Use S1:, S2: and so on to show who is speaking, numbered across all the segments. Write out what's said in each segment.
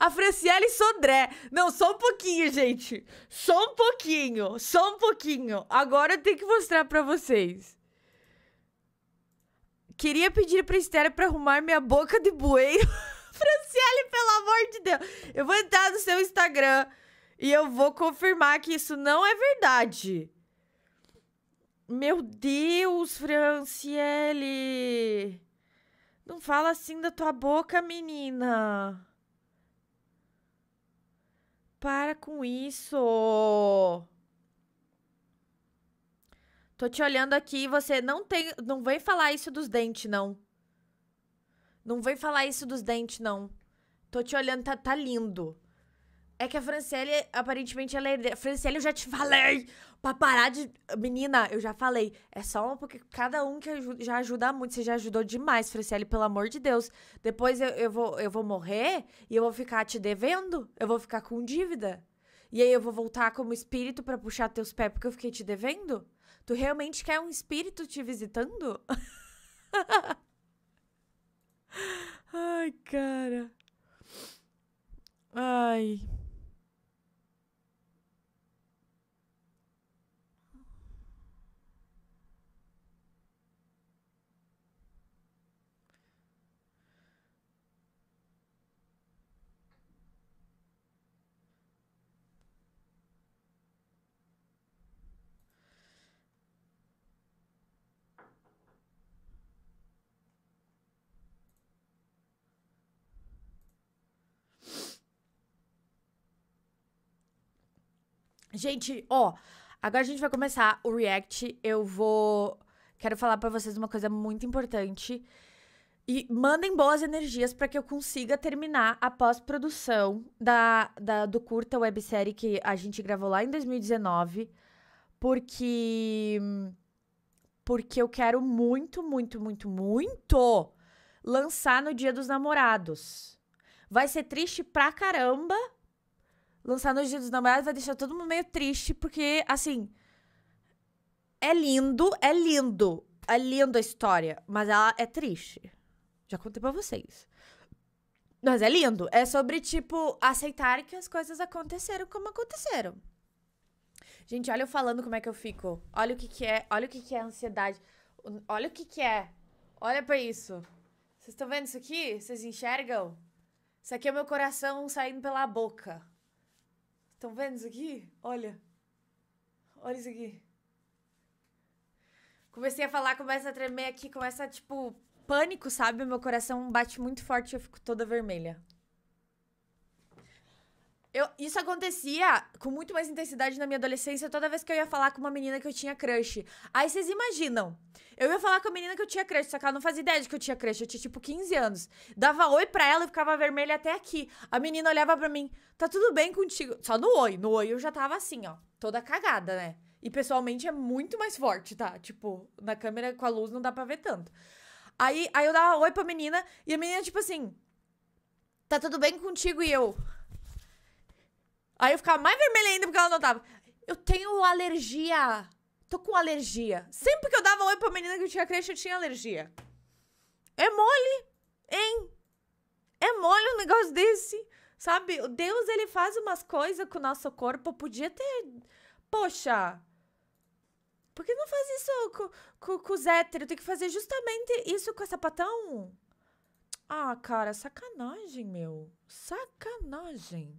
S1: A Franciele Sodré. Não, só um pouquinho, gente. Só um pouquinho. Só um pouquinho. Agora eu tenho que mostrar pra vocês. Queria pedir pra Esther pra arrumar minha boca de bueiro. Franciele, pelo amor de Deus. Eu vou entrar no seu Instagram e eu vou confirmar que isso não é verdade. Meu Deus, Franciele. Não fala assim da tua boca, menina. Para com isso. Tô te olhando aqui, você não tem... Não vem falar isso dos dentes, não. Não vem falar isso dos dentes, não. Tô te olhando, tá lindo. É que a Franciele, aparentemente, ela é... Franciele, eu já te falei. Pra parar de... Menina, eu já falei. É só uma... Porque cada um que ajuda, já ajuda muito. Você já ajudou demais, Franciele, pelo amor de Deus. Depois eu vou morrer e eu vou ficar te devendo. Eu vou ficar com dívida. E aí eu vou voltar como espírito pra puxar teus pés porque eu fiquei te devendo? Tu realmente quer um espírito te visitando? Ai, cara. Ai... Gente, ó, agora a gente vai começar o react. Quero falar pra vocês uma coisa muito importante. E mandem boas energias pra que eu consiga terminar a pós-produção do curta websérie que a gente gravou lá em 2019. Porque eu quero muito, muito, muito, muito lançar no Dia dos Namorados. Vai ser triste pra caramba. Lançar no Dia dos Namorados vai deixar todo mundo meio triste, porque, assim, é lindo, é lindo. É lindo a história, mas ela é triste. Já contei pra vocês. Mas é lindo. É sobre, tipo, aceitar que as coisas aconteceram como aconteceram. Gente, olha eu falando como é que eu fico. Olha o que é, olha o que é ansiedade. Olha o que é. Olha pra isso. Vocês estão vendo isso aqui? Vocês enxergam? Isso aqui é meu coração saindo pela boca. Estão vendo isso aqui? Olha. Olha isso aqui. Comecei a falar, começa a tremer aqui, começa, tipo, pânico, sabe? Meu coração bate muito forte e eu fico toda vermelha. Isso acontecia com muito mais intensidade na minha adolescência toda vez que eu ia falar com uma menina que eu tinha crush. Aí vocês imaginam, eu ia falar com a menina que eu tinha crush, só que ela não fazia ideia de que eu tinha crush, eu tinha tipo 15 anos. Dava oi pra ela e ficava vermelha até aqui. A menina olhava pra mim, tá tudo bem contigo? Só no oi eu já tava assim, ó, toda cagada, né? E pessoalmente é muito mais forte, tá? Tipo, na câmera com a luz não dá pra ver tanto. Aí eu dava oi pra menina e a menina tipo assim, tá tudo bem contigo? E eu... Aí eu ficava mais vermelha ainda porque ela não tava. Eu tenho alergia. Tô com alergia. Sempre que eu dava oi pra menina que eu tinha crush, eu tinha alergia. É mole, hein? É mole um negócio desse. Sabe? Deus, ele faz umas coisas com o nosso corpo. Podia ter... Poxa. Por que não faz isso com os héteros? Tem que fazer justamente isso com a sapatão. Ah, cara, sacanagem, meu. Sacanagem.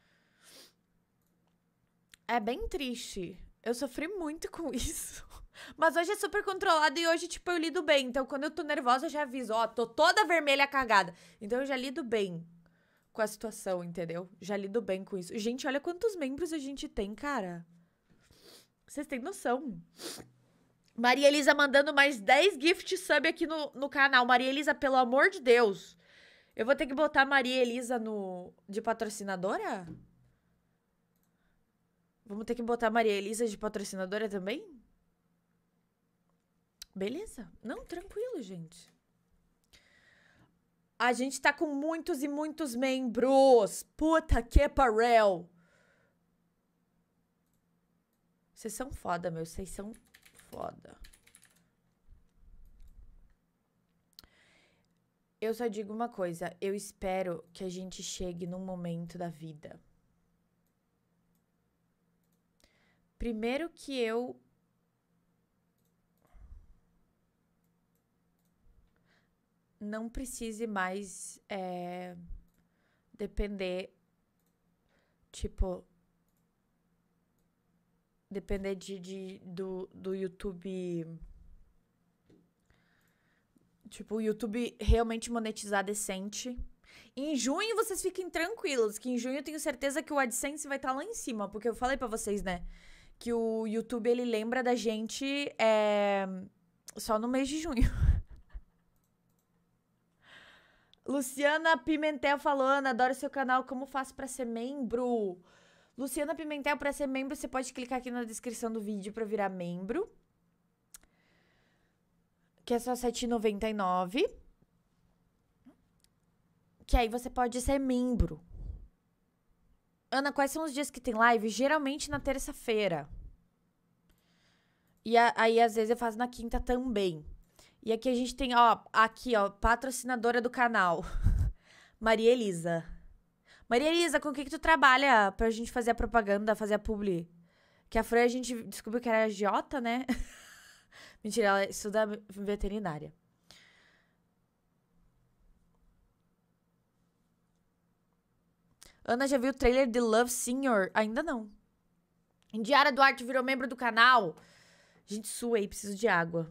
S1: É bem triste. Eu sofri muito com isso. Mas hoje é super controlado e hoje, tipo, eu lido bem. Então, quando eu tô nervosa, eu já aviso. Ó, tô toda vermelha cagada. Então, eu já lido bem com a situação, entendeu? Já lido bem com isso. Gente, olha quantos membros a gente tem, cara. Vocês têm noção. Maria Elisa mandando mais 10 gift sub aqui no canal. Maria Elisa, pelo amor de Deus. Eu vou ter que botar Maria Elisa de patrocinadora? Vamos ter que botar Maria Elisa de patrocinadora também? Beleza. Não, tranquilo, gente. A gente tá com muitos e muitos membros. Puta que pariu. Vocês são foda, meu. Vocês são foda. Eu só digo uma coisa. Eu espero que a gente chegue num momento da vida. Primeiro que eu não precise mais depender, tipo, depender do YouTube. Tipo, o YouTube realmente monetizar decente. Em junho, vocês fiquem tranquilos, que em junho eu tenho certeza que o AdSense vai estar lá em cima, porque eu falei pra vocês, né, que o YouTube, ele lembra da gente só no mês de junho. Luciana Pimentel falou, Ana, adoro seu canal, como faço pra ser membro? Luciana Pimentel, pra ser membro, você pode clicar aqui na descrição do vídeo pra virar membro. Que é só R$7,99. Que aí você pode ser membro. Ana, quais são os dias que tem live? Geralmente na terça-feira. E aí, às vezes, eu faço na quinta também. E aqui a gente tem, patrocinadora do canal. Maria Elisa. Maria Elisa, com o que tu trabalha pra gente fazer a propaganda, fazer a publi? Que a Fran, a gente descobriu que era agiota, né? Mentira, ela estuda veterinária. Ana já viu o trailer de Love Senior? Ainda não. Indiara Duarte virou membro do canal. Gente, suei, preciso de água.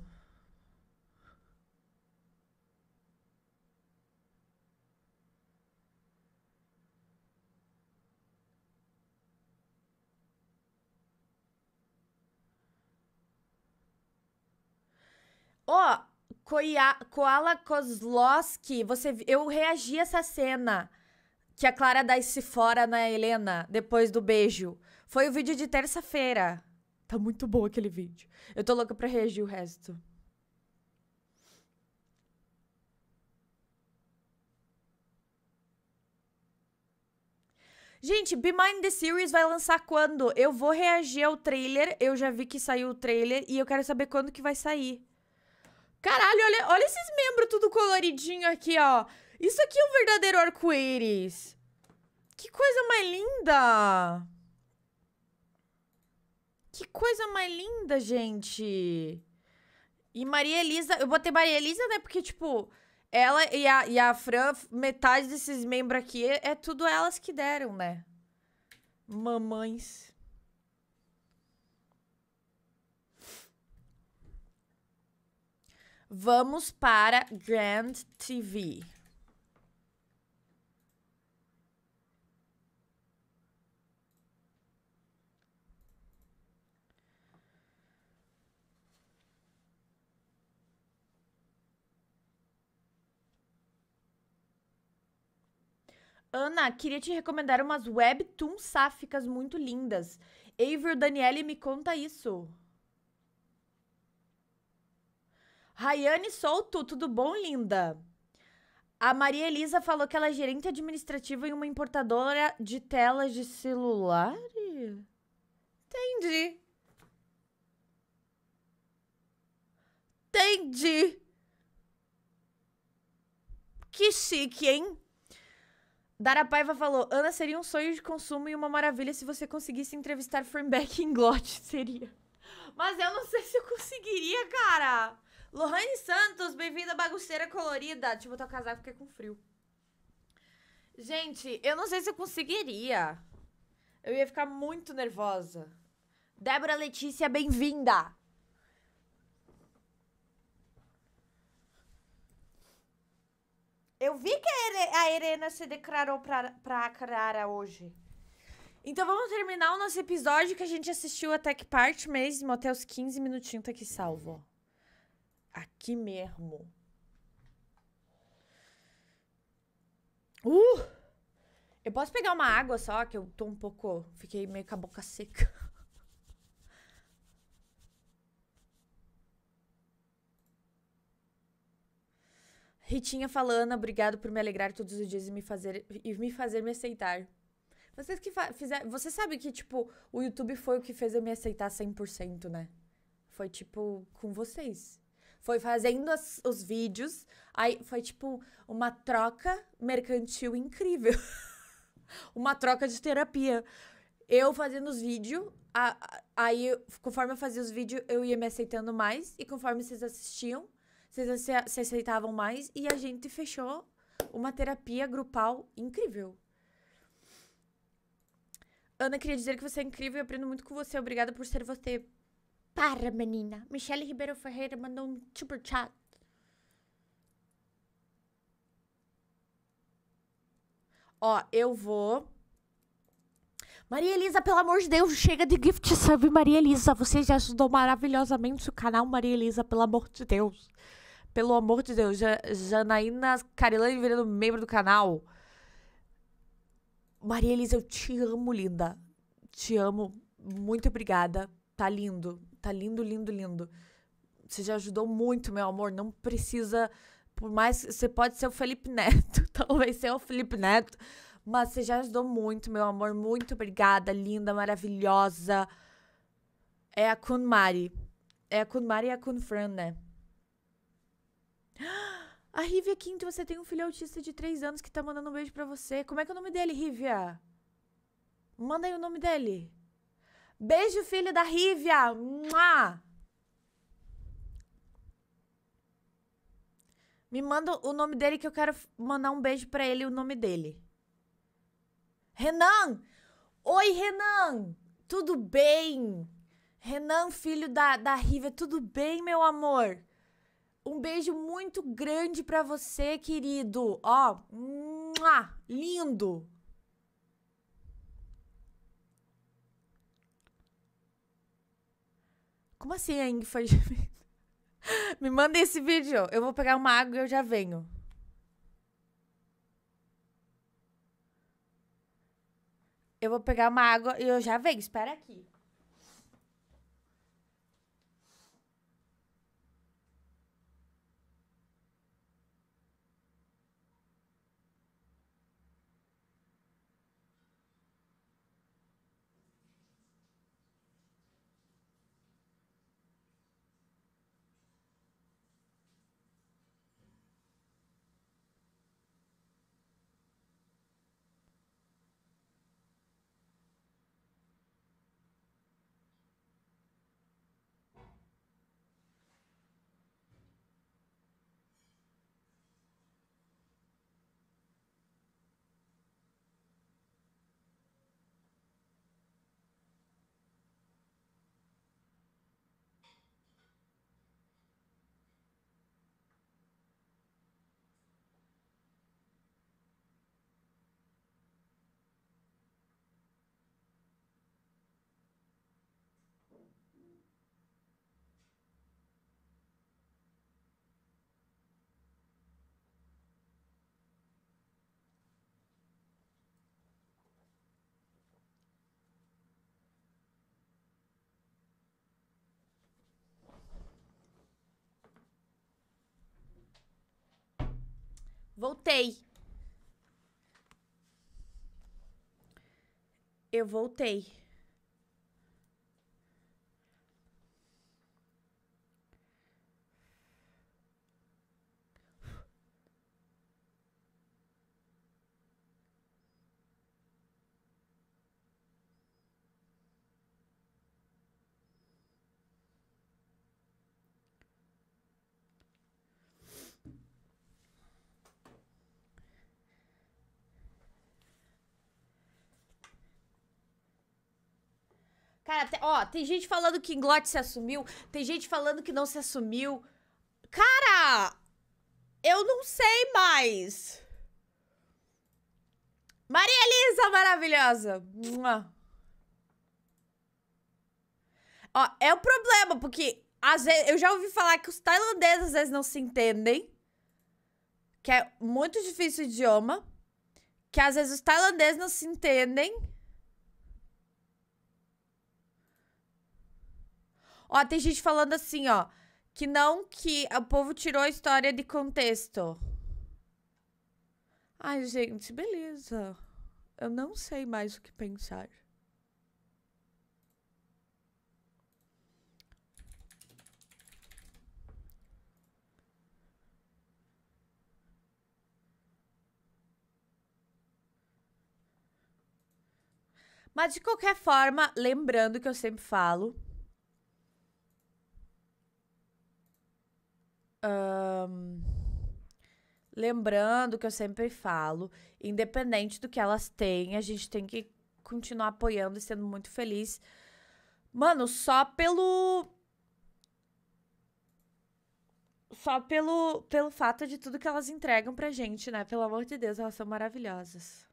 S1: Ó, Koala Kozlowski, eu reagi a essa cena que a Clara dá esse fora na Helena depois do beijo. Foi o vídeo de terça-feira. Tá muito bom aquele vídeo. Eu tô louca pra reagir o resto. Gente, Be Mine The Series vai lançar quando? Eu vou reagir ao trailer. Eu já vi que saiu o trailer e eu quero saber quando que vai sair. Caralho, olha esses membros tudo coloridinho aqui, ó. Isso aqui é um verdadeiro arco-íris. Que coisa mais linda. Que coisa mais linda, gente. E Maria Elisa, eu botei Maria Elisa, né? Porque, tipo, ela e a Fran, metade desses membros aqui é tudo elas que deram, né? Mamães. Vamos para Grand TV. Ana, queria te recomendar umas webtoons sáficas muito lindas. Avery Daniele, me conta isso. Rayane Souto, tudo bom, linda? A Maria Elisa falou que ela é gerente administrativa em uma importadora de telas de celular. Entendi. Entendi. Que chique, hein? Dara Paiva falou, Ana, seria um sonho de consumo e uma maravilha se você conseguisse entrevistar Fernbeck em Glot, seria. Mas eu não sei se eu conseguiria, cara. Lohane Santos, bem-vinda, bagunceira colorida. Deixa eu botar o casaco porque é com frio. Gente, eu não sei se eu conseguiria. Eu ia ficar muito nervosa. Débora Letícia, bem-vinda. Eu vi que a Irena se declarou pra Clara hoje. Então vamos terminar o nosso episódio que a gente assistiu até que parte mesmo, até os 15 minutinhos tá aqui salvo, ó. Aqui mesmo. Eu posso pegar uma água só, que eu tô um pouco... Fiquei meio com a boca seca. Ritinha falando, obrigado por me alegrar todos os dias e me fazer me aceitar. Vocês que fizeram... Você sabe que, tipo, o YouTube foi o que fez eu me aceitar 100%, né? Foi, tipo, com vocês. Foi fazendo os vídeos. Aí foi tipo uma troca mercantil incrível. Uma troca de terapia. Eu fazendo os vídeos, aí conforme eu fazia os vídeos, eu ia me aceitando mais. E conforme vocês assistiam, vocês se aceitavam mais. E a gente fechou uma terapia grupal incrível. Ana, queria dizer que você é incrível e aprendo muito com você. Obrigada por ser você. Para, menina. Michele Ribeiro Ferreira mandou um super chat. Ó, eu vou... Maria Elisa, pelo amor de Deus, chega de gift sub, Maria Elisa. Você já ajudou maravilhosamente o canal, Maria Elisa, pelo amor de Deus. Pelo amor de Deus. Janaína Carilane virando membro do canal. Maria Elisa, eu te amo, linda. Te amo. Muito obrigada. Tá lindo. Tá lindo, lindo, lindo. Você já ajudou muito, meu amor. Não precisa... Por mais... Você pode ser o Felipe Neto. Talvez ser o Felipe Neto. Mas você já ajudou muito, meu amor. Muito obrigada, linda, maravilhosa. É a Kun Mari. É a Kun Mari e a Kun Fran, né? A Rívia Quinto, você tem um filho autista de 3 anos que tá mandando um beijo pra você. Como é que é o nome dele, Rívia? Manda aí o nome dele. Beijo, filho da Rívia. Mua! Me manda o nome dele que eu quero mandar um beijo pra ele, o nome dele. Renan! Oi, Renan! Tudo bem? Renan, filho da Rívia, tudo bem, meu amor? Um beijo muito grande pra você, querido. Ó, lindo. Como assim a Ing foi... Me manda esse vídeo. Eu vou pegar uma água e eu já venho. Eu vou pegar uma água e eu já venho. Espera aqui. Voltei. Eu voltei. Cara, ó, tem gente falando que Inglot se assumiu, tem gente falando que não se assumiu. Cara, eu não sei mais. Maria Elisa, maravilhosa. Mua. Ó, é o problema, porque às vezes, eu já ouvi falar que os tailandeses às vezes não se entendem. Que é muito difícil o idioma. Que às vezes os tailandeses não se entendem. Ó, tem gente falando assim, ó. Que não, que o povo tirou a história de contexto. Ai, gente, beleza. Eu não sei mais o que pensar. Mas, de qualquer forma, lembrando que eu sempre falo... Lembrando que eu sempre falo, independente do que elas têm, a gente tem que continuar apoiando e sendo muito feliz. Mano, só pelo fato de tudo que elas entregam pra gente, né? Pelo amor de Deus, elas são maravilhosas.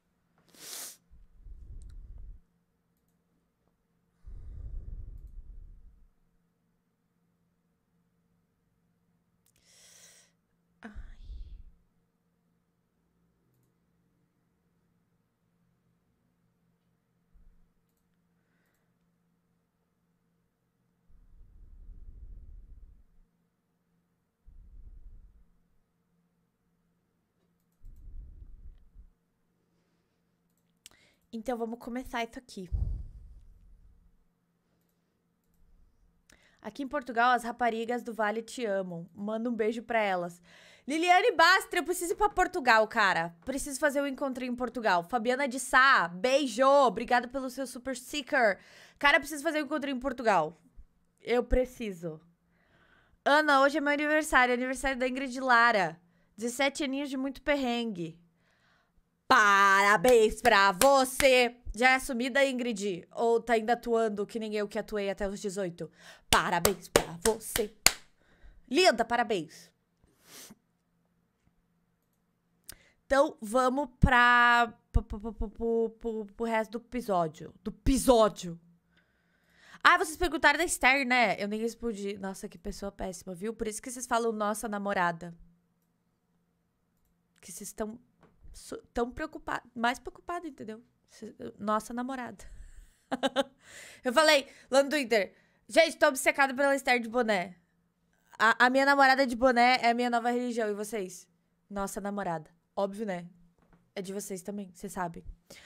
S1: Então, vamos começar isso aqui. Aqui em Portugal, as raparigas do Vale te amam. Manda um beijo pra elas. Liliane Bastre, eu preciso ir pra Portugal, cara. Preciso fazer um encontrinho em Portugal. Fabiana de Sá, beijo. Obrigada pelo seu super sticker. Cara, eu preciso fazer um encontrinho em Portugal. Eu preciso. Ana, hoje é meu aniversário. Aniversário da Ingrid Lara. 17 aninhos de muito perrengue. Parabéns pra você. Já é assumida, Ingrid? Ou tá ainda atuando que nem eu que atuei até os 18? Parabéns pra você. Linda, parabéns. Então, vamos pro resto do episódio. Ah, vocês perguntaram da Esther, né? Eu nem respondi. Nossa, que pessoa péssima, viu? Por isso que vocês falam nossa namorada. Que vocês estão tão preocupados. Mais preocupados, entendeu? Nossa namorada. Eu falei lá no Twitter. Gente, tô obcecada pela Esther de boné. A minha namorada de boné é a minha nova religião. E vocês? Nossa namorada. Óbvio, né? É de vocês também, vocês sabem.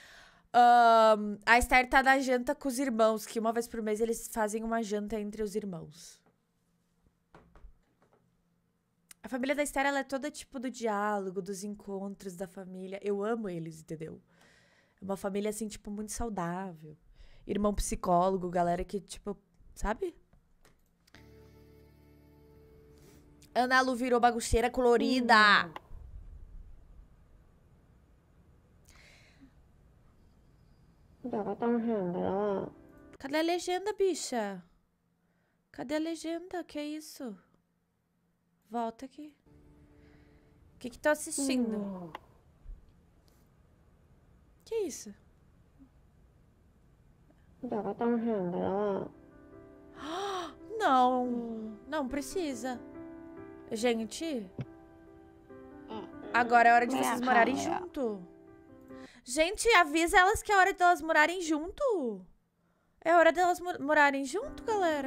S1: A Esther tá na janta com os irmãos, que uma vez por mês eles fazem uma janta entre os irmãos. A família da Esther, ela é toda tipo do diálogo, dos encontros da família. Eu amo eles, entendeu? É uma família, assim, tipo, muito saudável. Irmão psicólogo, galera que, tipo, sabe? Ana Lu virou bagunceira colorida. Cadê a legenda, bicha? Cadê a legenda? Que isso? Volta aqui. O que tô assistindo? Que isso? Não. Não precisa. Gente. Agora é hora de vocês morarem junto. Gente, avisa elas que é hora delas morarem junto. É hora delas morarem junto, galera.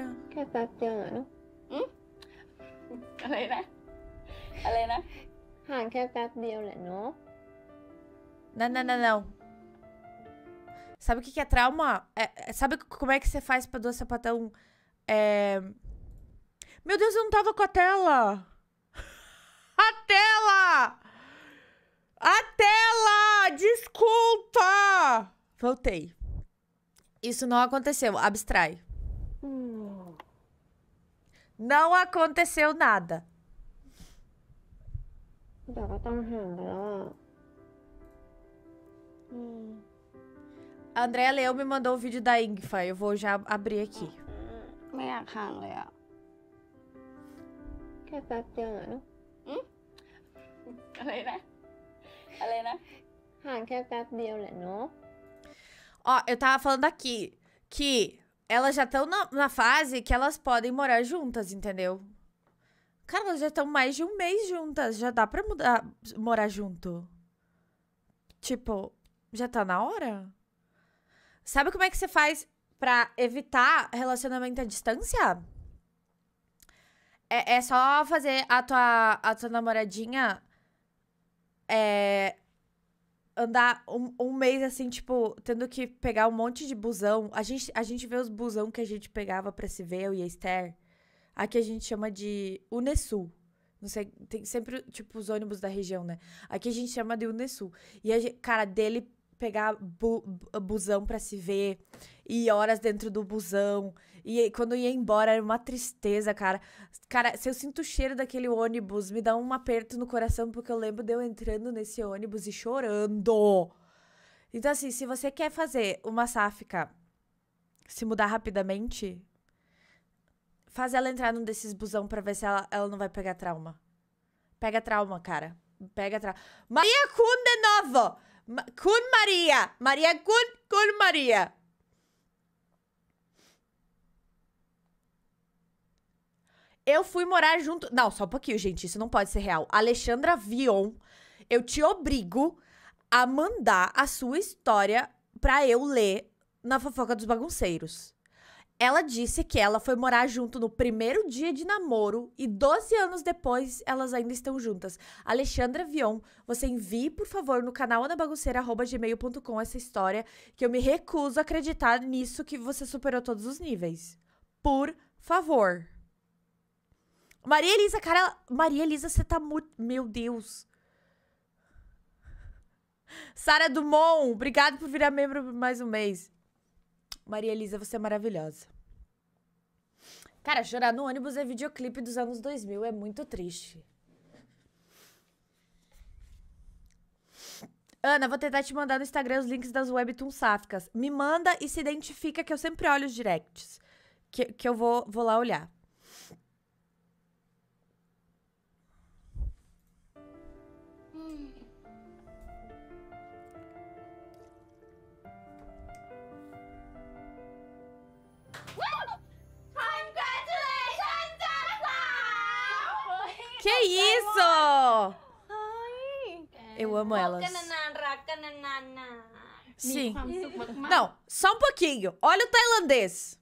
S1: Não. Sabe o que é trauma? Sabe como é que você faz pra duas sapatão? Meu Deus, eu não tava com a tela! A tela! A tela! Desculpa! Voltei. Isso não aconteceu. Abstrai. Não aconteceu nada. A Andrea Leão me mandou o vídeo da Ingfa. Eu vou já abrir aqui. Ó, eu tava falando aqui que elas já estão na fase que elas podem morar juntas, entendeu? Cara, elas já estão mais de um mês juntas. Já dá pra morar junto. Tipo, já tá na hora? Sabe como é que você faz pra evitar relacionamento à distância? É só fazer a tua namoradinha andar um mês assim, tipo, tendo que pegar um monte de busão. A gente vê os busão que a gente pegava pra se ver, eu e a Esther. Aqui a gente chama de Unesul. Não sei, tem sempre, tipo, os ônibus da região, né? Aqui a gente chama de Unesul. E, cara, dele pegar busão pra se ver. E horas dentro do busão. E quando ia embora, era uma tristeza, cara. Cara, se eu sinto o cheiro daquele ônibus, me dá um aperto no coração, porque eu lembro de eu entrando nesse ônibus e chorando. Então, assim, se você quer fazer uma sáfica se mudar rapidamente, faz ela entrar num desses busão pra ver se ela não vai pegar trauma. Pega trauma, cara. Pega trauma. Maria Kun de novo! Kun Maria! Maria Kun Maria! Eu fui morar junto... Não, só um pouquinho, gente. Isso não pode ser real. Alexandra Vion, eu te obrigo a mandar a sua história pra eu ler na Fofoca dos Bagunceiros. Ela disse que ela foi morar junto no primeiro dia de namoro e 12 anos depois elas ainda estão juntas. Alexandra Vion, você envie, por favor, no canal anabagunceira@gmail.com essa história, que eu me recuso a acreditar nisso que você superou todos os níveis. Por favor. Maria Elisa, cara... Maria Elisa, você tá muito... Meu Deus. Sara Dumont, obrigado por virar membro por mais um mês. Maria Elisa, você é maravilhosa. Cara, chorar no ônibus é videoclipe dos anos 2000. É muito triste. Ana, vou tentar te mandar no Instagram os links das webtoons sáficas. Me manda e se identifica que eu sempre olho os directs. Que eu vou lá olhar. Que isso? Eu amo elas. Sim. Não, só um pouquinho. Olha o tailandês.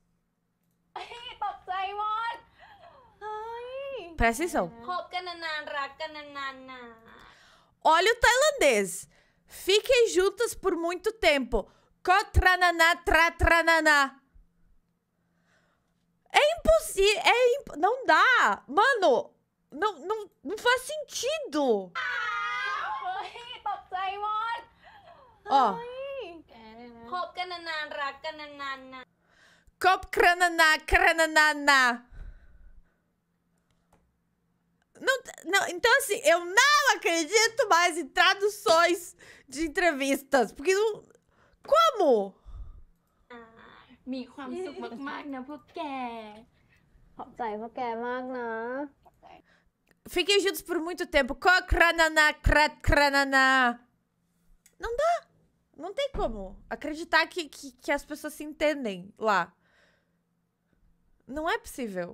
S1: Presta atenção. Olha o tailandês. Fiquem juntas por muito tempo. Kotranana, tratranana. É impossível. Não dá. Mano, não faz sentido. Ó. Cop cranana, cranana. Não, então assim, eu não acredito mais em traduções de entrevistas. Porque não... Como?
S2: มีความสุขมากๆนะพวกแก
S3: ขอบใจพวกแกมากนะ
S1: Fiquem juntos por muito tempo. Cranana, cranana. Não dá. Não tem como acreditar que as pessoas se entendem lá. Não é possível.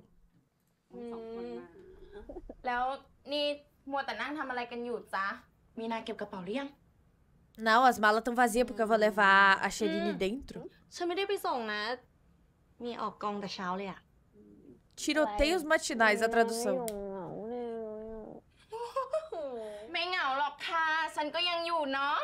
S2: แล้วนี่มัวแต่นั่งทำอะไรกันอยู่จ๊ะมีนาเก็บกระเป๋าหรือยัง
S1: Não, as malas estão vazias porque eu vou levar a Sherine dentro.
S3: ฉันไม่ได้ไปส่งนะ มีออกกองแต่เช้าเลยอะ
S1: Tiroteios matinais, a tradução.
S2: ไม่เหงาหรอกค่ะฉันก็ยังอยู่เนาะ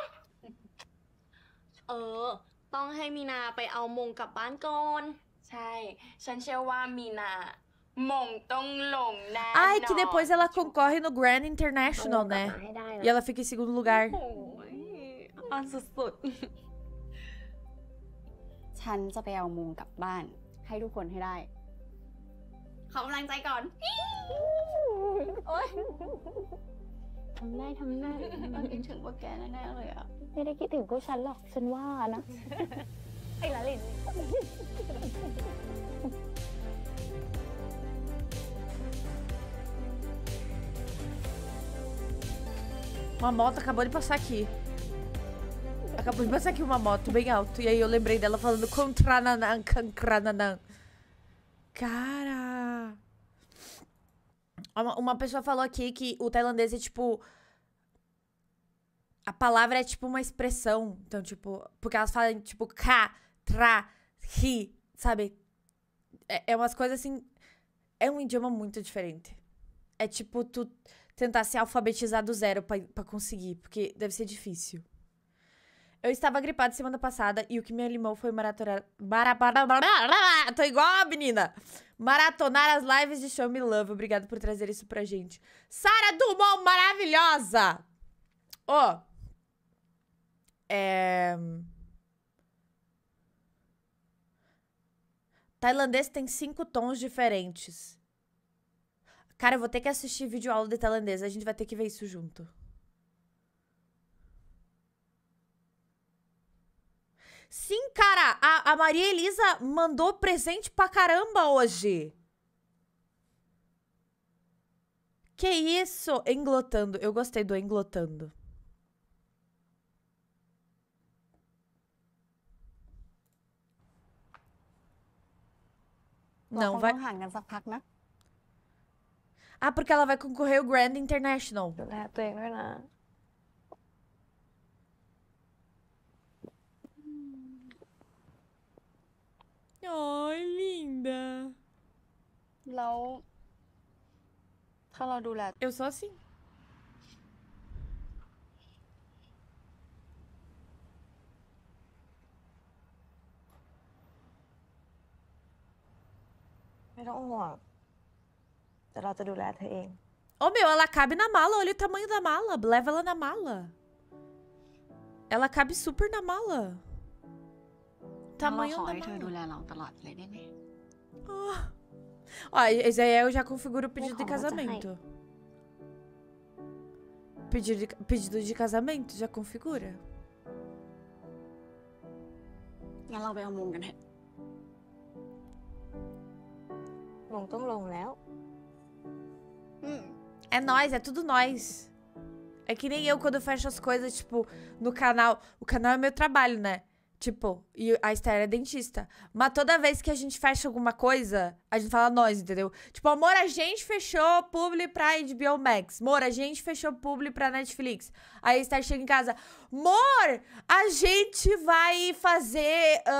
S3: ต้องให้มีนาไปเอามงกลับบ้านก่อน
S2: ใช่ฉันเชื่อว่ามีนาหมงต้องหลงแน่นอน
S1: Ai, que depois ela concorre no Grand International,
S3: เอามงกลับ
S1: né?
S3: มาให้ได้นะ
S1: E ela fica em segundo lugar.
S2: โอ้ยอ่อนสุด
S4: ฉันจะไปเอามงกลับบ้านให้ทุกคนให้ได้ ขอกำลังใจก่อน โอ๊ย
S3: ทำได้ทำได้
S4: เราคิดถึงพวกแกแน่ๆเลยอะ
S3: ไม่ได้คิดถึงพวกฉันหรอก ฉันว่านะ ไอ้ละลิน
S1: Uma moto acabou de passar aqui. Acabou de passar aqui uma moto bem alto. E aí eu lembrei dela falando contrananan, cancrananan. Cara. Uma pessoa falou aqui que o tailandês é tipo... A palavra é tipo uma expressão. Então, tipo... Porque elas falam tipo ka, tra, ri, sabe? É umas coisas assim... É um idioma muito diferente. É tipo tu tentar se alfabetizar do zero pra conseguir. Porque deve ser difícil. Eu estava gripada semana passada e o que me animou foi maratonar... Tô igual a menina! Maratonar as lives de Show Me Love. Obrigada por trazer isso pra gente. Sara Dumont, maravilhosa! Ó. É... Tailandês tem 5 tons diferentes. Cara, eu vou ter que assistir vídeo aula de tailandês. A gente vai ter que ver isso junto. Sim, cara. A Maria Elisa mandou presente pra caramba hoje. Que isso? Englotando. Eu gostei do englotando. Não, vai...
S4: ห่างกันสักพักนะ
S1: Ah, porque ela vai concorrer ao Grand International.
S3: ดูแลตัวเองด้วยนะ
S1: Ai, linda.
S4: แล้ว ถ้าเราดูแล
S1: Eu sou assim.
S3: ไม่ต้องห่วงแต่เราจะดูแลเธอเอง
S1: Oh, meu, ela cabe na mala. Olha o tamanho da mala. Leva ela na mala. Ela cabe super na mala.
S4: เรา
S1: Tamanho
S4: ขอ
S1: da
S4: ให้เธอดู
S1: mala.
S4: แลเราตลอดเลยได้ไหม
S1: Ó, esse aí eu já configuro o pedido de
S3: Não, mas
S1: casamento. Pedido de casamento, já configura.
S4: งั้นเราไปเอามุมกันเถอะ
S3: ลงต้องลงแล้ว
S1: É nós, é tudo nós. É que nem eu quando eu fecho as coisas, tipo, no canal. O canal é meu trabalho, né? Tipo, e a Esther é dentista. Mas toda vez que a gente fecha alguma coisa, a gente fala nós, entendeu? Tipo, amor, a gente fechou publi pra HBO Max. Amor, a gente fechou publi pra Netflix. Aí a Esther chega em casa. Amor, a gente vai fazer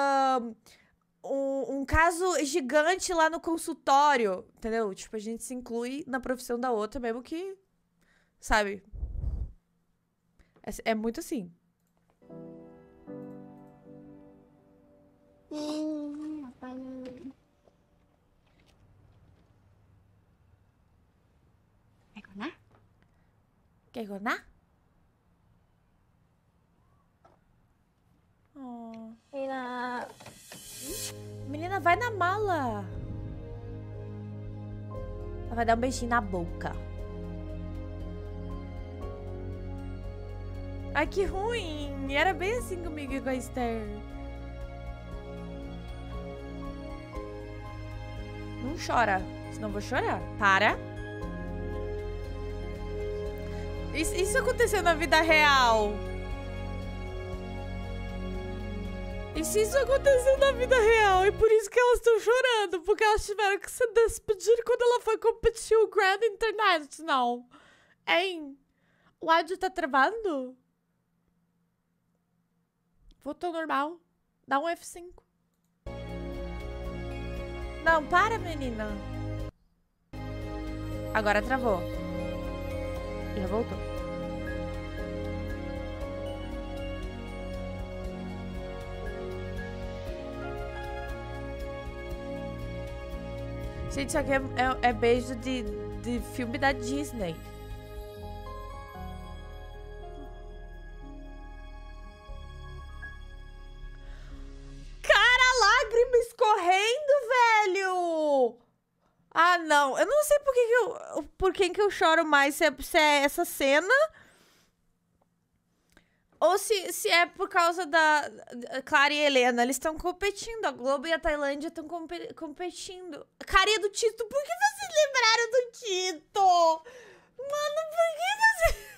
S1: um caso gigante lá no consultório. Entendeu? Tipo, a gente se inclui na profissão da outra, mesmo que... Sabe? É muito assim.
S4: อยากไปเลย ไปก่อนนะ
S1: Quer gonar? Oh.
S3: นี่นะ
S1: Menina, vai na mala. Ela vai dar um beijinho na boca. Ai, que ruim. Era bem assim comigo e com a Esther. Não chora, senão eu vou chorar. Para. Isso aconteceu na vida real. E se isso aconteceu na vida real? E por isso que elas estão chorando. Porque elas tiveram que se despedir quando ela foi competir o Grand International. Hein? O áudio tá travando? Voltou normal. Dá um F5. Não, para, menina. Agora travou. Já voltou. Gente, isso aqui é beijo de filme da Disney. Cara, lágrima escorrendo, velho! Ah, não. Eu não sei por que que eu choro mais. Se é essa cena... Ou se é por causa da Clara e Helena. Eles estão competindo. A Globo e a Tailândia estão competindo. Carinha do Tito. Por que vocês lembraram do Tito? Mano, por que vocês...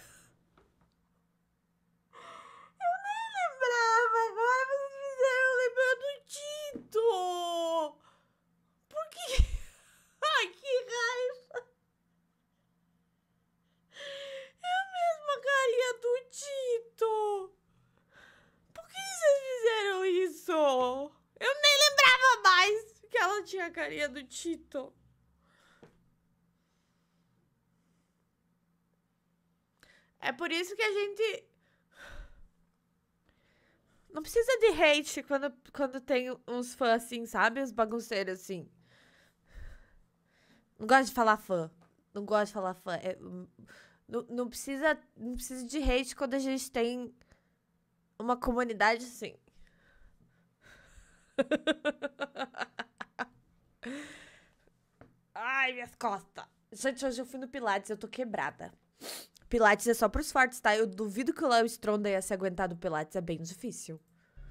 S1: Eu nem lembrava. Agora vocês fizeram lembrar do Tito. Por que... Ai, que raiva. É a mesma carinha do Tito. Por que vocês fizeram isso? Eu nem lembrava mais que ela tinha a carinha do Tito. É por isso que a gente... Não precisa de hate quando tem uns fãs assim, sabe? Os bagunceiros assim. Não gosto de falar fã. Não gosto de falar fã. Não precisa de hate quando a gente tem uma comunidade assim. Ai, minhas costas. Gente, hoje eu fui no Pilates, eu tô quebrada. Pilates é só pros fortes, tá? Eu duvido que o Léo Stronda ia se aguentar do Pilates, é bem difícil.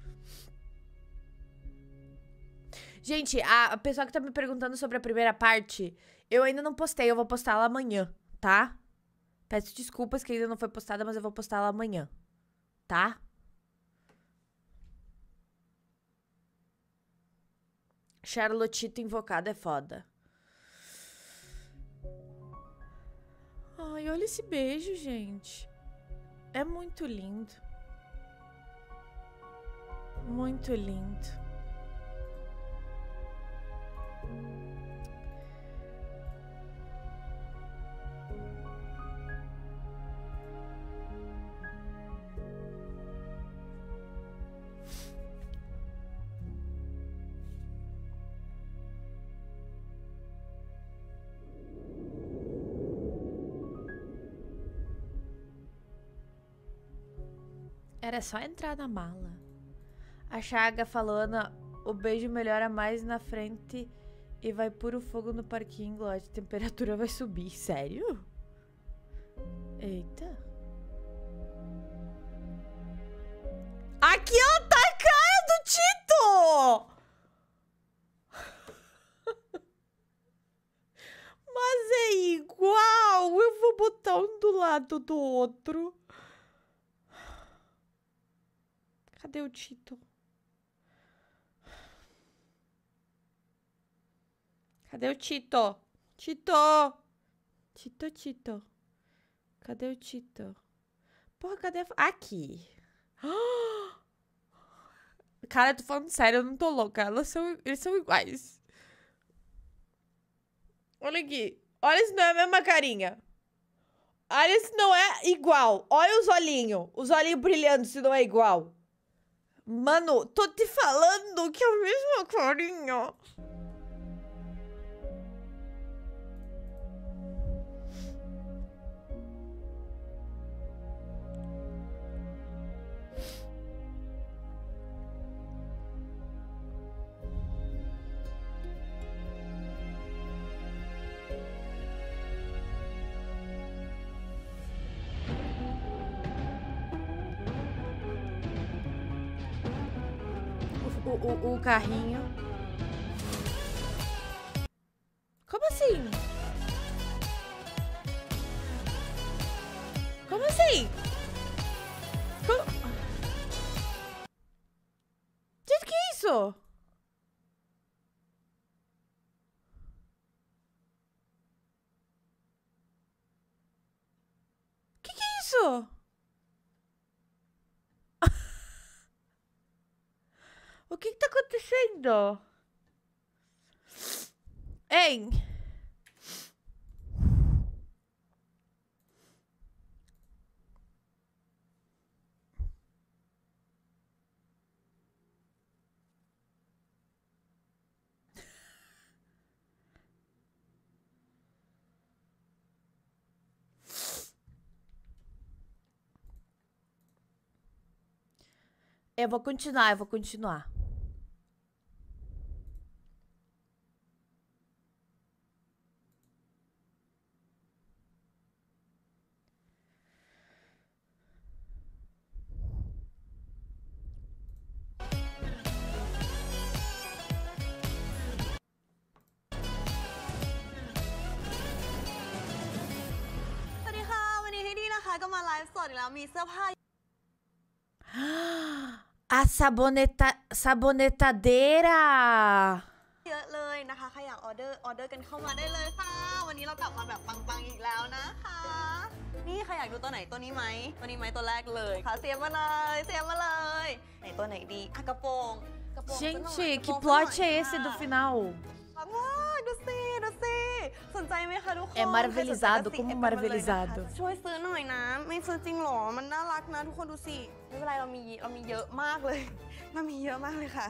S1: Gente, a pessoa que tá me perguntando sobre a primeira parte, eu ainda não postei, eu vou postar ela amanhã, tá? Peço desculpas que ainda não foi postada, mas eu vou postar ela amanhã, tá? Charlotito invocada é foda. Ai, olha esse beijo, gente. É muito lindo. Muito lindo. Era só entrar na mala. A Chaga falando, o beijo melhora mais na frente e vai puro fogo no parquinho, a temperatura vai subir. Sério? Eita. Aqui, ó, tá a cara do Tito! Mas é igual. Eu vou botar um do lado do outro. Cadê o Tito? Cadê o Tito? Tito! Tito, Tito. Cadê o Tito? Porra, cadê a... Aqui. Cara, eu tô falando sério, eu não tô louca. Eles são iguais. Olha aqui. Olha se não é a mesma carinha. Olha se não é igual. Olha os olhinhos. Os olhinhos brilhando se não é igual. Mano, tô te falando que é a mesma carinha. O carrinho. Como assim? Como assim? Como... Gente, que é isso? Que é isso? O que tá acontecendo? Hein? Eu vou continuar. A sabonetadeira!
S5: เยอะเลยนะคะใครอยากออเดอร์กันเข้ามาได้เลยค่ะวันนี้เรากลับมาแบบปังๆอีกแล้วนะคะนี่ใครอยากดูตัวไหนตัวนี้ไหมตัวแรกเลยค่ะเสียบมาเลยไหนตัวไหนดีอ่ะกระโปรง
S1: Gente, que plot é esse do final?
S5: ดูสิสนใจไหมคะทุกคน
S1: É marvelizado, como marvelizado.
S5: ช่วยซื้อหน่อยนะไม่ซื้อจริงหรอมันน่ารักนะทุกคนดูสิไม่เป็นไรเรามีเยอะมากเลยค่ะ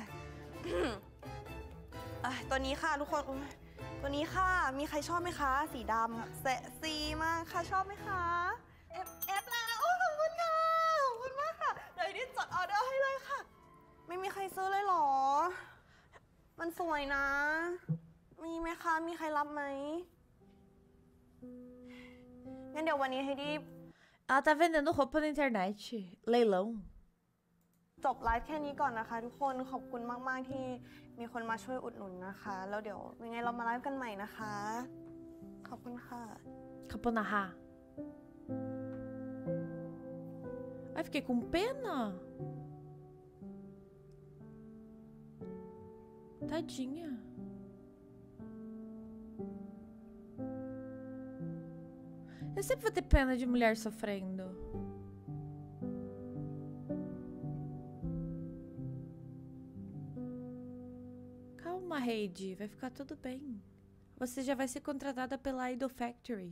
S5: ตัวนี้ค่ะทุกคนตัวนี้ค่ะมีใครชอบไหมคะสีดำเซ็กซี่มากค่ะชอบไหมคะเอฟแล้วโอ้ขอบคุณค่ะขอบคุณมากค่ะเดี๋ยวนี้จดออเดอร์มันสวยนะ มีไหมคะ มีใครรับไหม งั้นเดี๋ยววันนี้ให้ดี
S1: Ela tá vendendo roupa na internet. Leilão.
S5: จบไลฟ์แค่นี้ก่อนนะคะทุกคน ขอบคุณมากๆที่มีคนมาช่วยอุดหนุนนะคะ แล้วเดี๋ยวยังไงเรามาไลฟ์กันใหม่นะคะ ขอบคุณค่ะ
S1: Caponahá. Ai, fiquei com pena. Tadinha. Eu sempre vou ter pena de mulher sofrendo. Calma, Heidi. Vai ficar tudo bem. Você já vai ser contratada pela Idol Factory.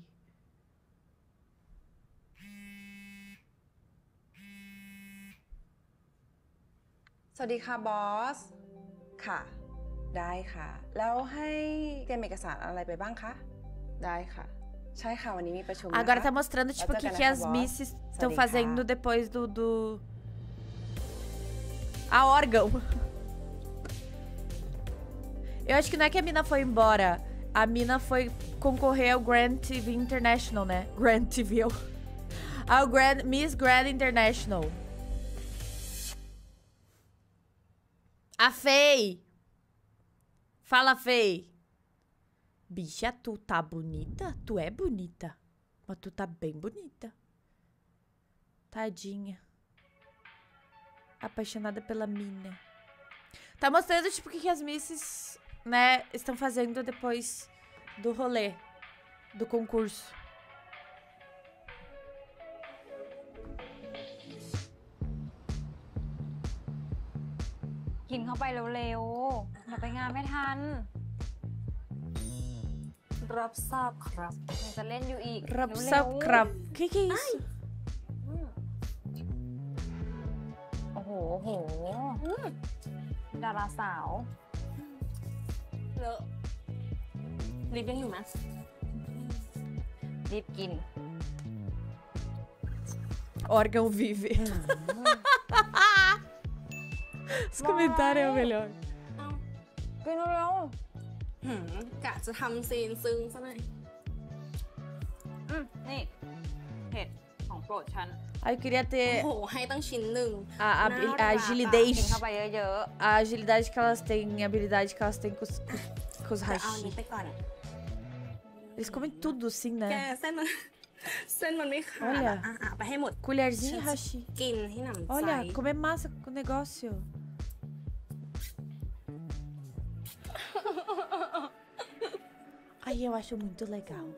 S6: สวัสดีค่ะบอส ค่ะ ได้ค่ะ แล้วให้เตรียมเอกสารอะไรไปบ้างคะ ได้ค่ะ ใช่ค่ะวันนี้มีประชุม
S1: Agora tá mostrando, tipo, o que as misses estão fazendo depois do... A órgão. Eu acho que não é que a mina foi embora. A mina foi concorrer ao Grand TV International, né? Grand TV. Ao Miss Grand International. A Fei. Fala, Fei. Bicha, tu tá bonita? Tu é bonita. Mas tu tá bem bonita. Tadinha. Apaixonada pela mina. Tá mostrando, tipo, o que as misses, né, estão fazendo depois do rolê. Do concurso.
S4: กินเข้าไปเร็วๆเดี๋ยวไปงานไม่ทัน
S2: รับทราบครับ
S4: ยังจะเล่นอยู่อีก
S1: Rapsap crap. Que é isso?
S4: โอ้โหโอ้โหดาราสาว
S2: เลอะลิปยังอยู่ไหม
S4: รีบกิน
S1: Órgão vive. Os comentários é o melhor.
S4: กินเร็ว
S2: กะจะทำซีนซึ้งซะหน่อย
S4: นี่เผ็ดของโปรดฉัน
S1: Aí eu queria ter
S2: โอ้โห ให้ตั้งชิ้นหนึ่ง
S1: a
S2: น่ารัก
S1: agilidade.
S4: กินเข้าไปเยอะ
S1: A agilidade que elas têm, a habilidade que elas têm com os
S2: จะเอาอันนี้
S1: hashi.
S2: ไปก่อน
S1: Eles comem tudo assim,
S2: แก
S1: né?
S2: เส้นมัน เส้นมันไม่ขาด
S1: Olha
S2: อ่ะไปให้หมด
S1: Colherzinha e hashi.
S2: กินให้หนำใจ
S1: Olha, comer massa com o negócio. Aí eu acho muito legal.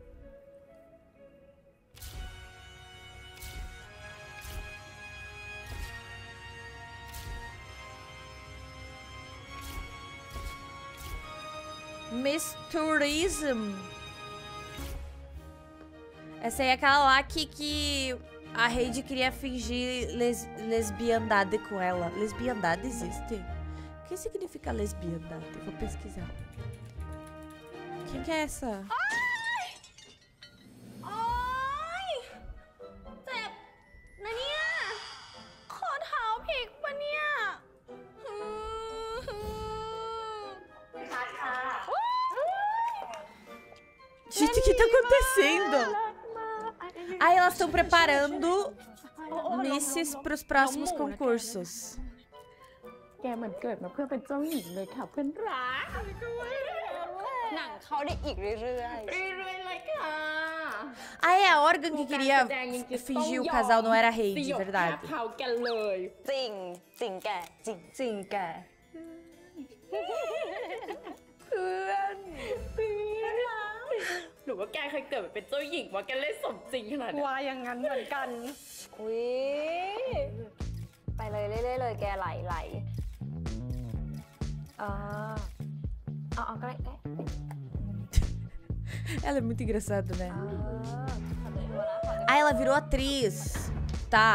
S1: Miss Tourism. Essa aí é aquela lá que a Heidi queria fingir lesbiandade com ela. Lesbiandade existe? O que significa lesbiandade? Vou pesquisar. Quem que é essa?
S2: โอ๊ยเจ็บนะเนี่ย ข้อเท้าพลิกปะเนี่ย
S1: Gente, o que tá acontecendo? Aí elas estão preparando misses para os próximos concursos.
S3: แกเหมือนเกิดมาเพื่อเป็นเจ้าหญิงเลยค่ะเพื่อนรัก
S4: ๆ หนังเขาได้อีกเรื่อย
S2: เรื่อยๆเลยค่ะ
S1: Ah, é a Organ que queria fingir o casal, não era a Heidi,
S2: สยบ
S1: verdade.
S2: แทบเผากันเลย
S4: ๆ จริงจริงแกจริงจริงแก
S2: เพื่อนหนูว่าแกเคยเกิดมาเป็นเจ้าหญิงว่าแกเล่นสมจริงขนาดนี้
S5: ว่าอย่างนั้นเหมือนกัน
S4: อุ้ยไปเลยเรื่อยๆเลยแกไหลเอาใกล้
S1: Ela é muito engraçada, né? Ah, ela virou atriz. Tá.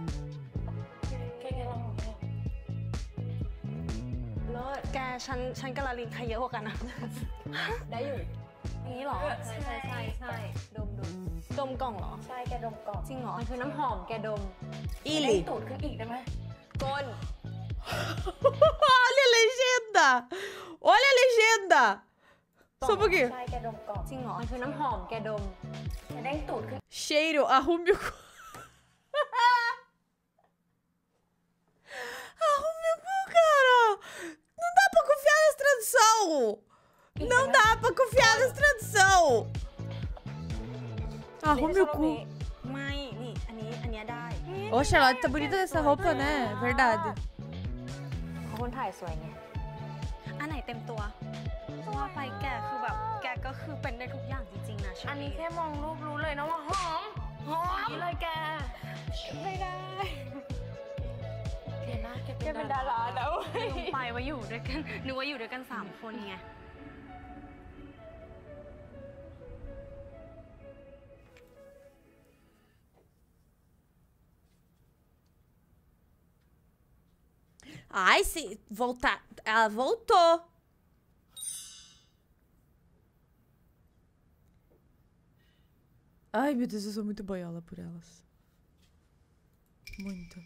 S5: แกฉันกับลาลินใครเยอะกว่ากันนะ
S4: ได้อยู่นี้หรอใช่ดม
S5: ดมกล่องเหรอ
S4: ใช่แกดมก่อน
S5: จริงเหรอ
S4: มันคือน้ำหอมแกดม
S1: Ili.
S2: ตูดขึ้นอีกได้ไหม
S4: ก้น
S1: Olha a legenda. Olha a legenda! Só um pouquinho.
S3: ใช่แกดมก่อน
S2: จริงเหรอ
S3: มันคือน้ำหอมแกดมแกเด้งตูดขึ้น
S1: Cheiro, arrume o cu. Arrume o cu, cara. Não dá pra confiar nessa tradução. Não dá pra confiar nessa tradução. Arrume o cu.
S2: ไม่ นี่ อันนี้ได้
S1: Ô, Charlotte, tá bonita essa roupa, né? Verdade.
S3: เพราะคนถ่ายสวยไง
S2: อันไหนเต็มตัวว่าไปแกคือแบบ แกก็คือเป็นได้ทุกอย่างจริงๆนะ
S3: อันนี้แค่มองรูปรู้เลยนะว่าหอมนี่เลยแก
S2: ไม่ได้
S3: แกน่าแกเป็นดาราแล้ว
S2: ลืมไปว่าอยู่ด้วยกัน นึกว่าอยู่ด้วยกัน3 คนไง
S1: Ai, se voltar. Ela voltou. Ai, meu Deus, eu sou muito boiola por elas. Muito.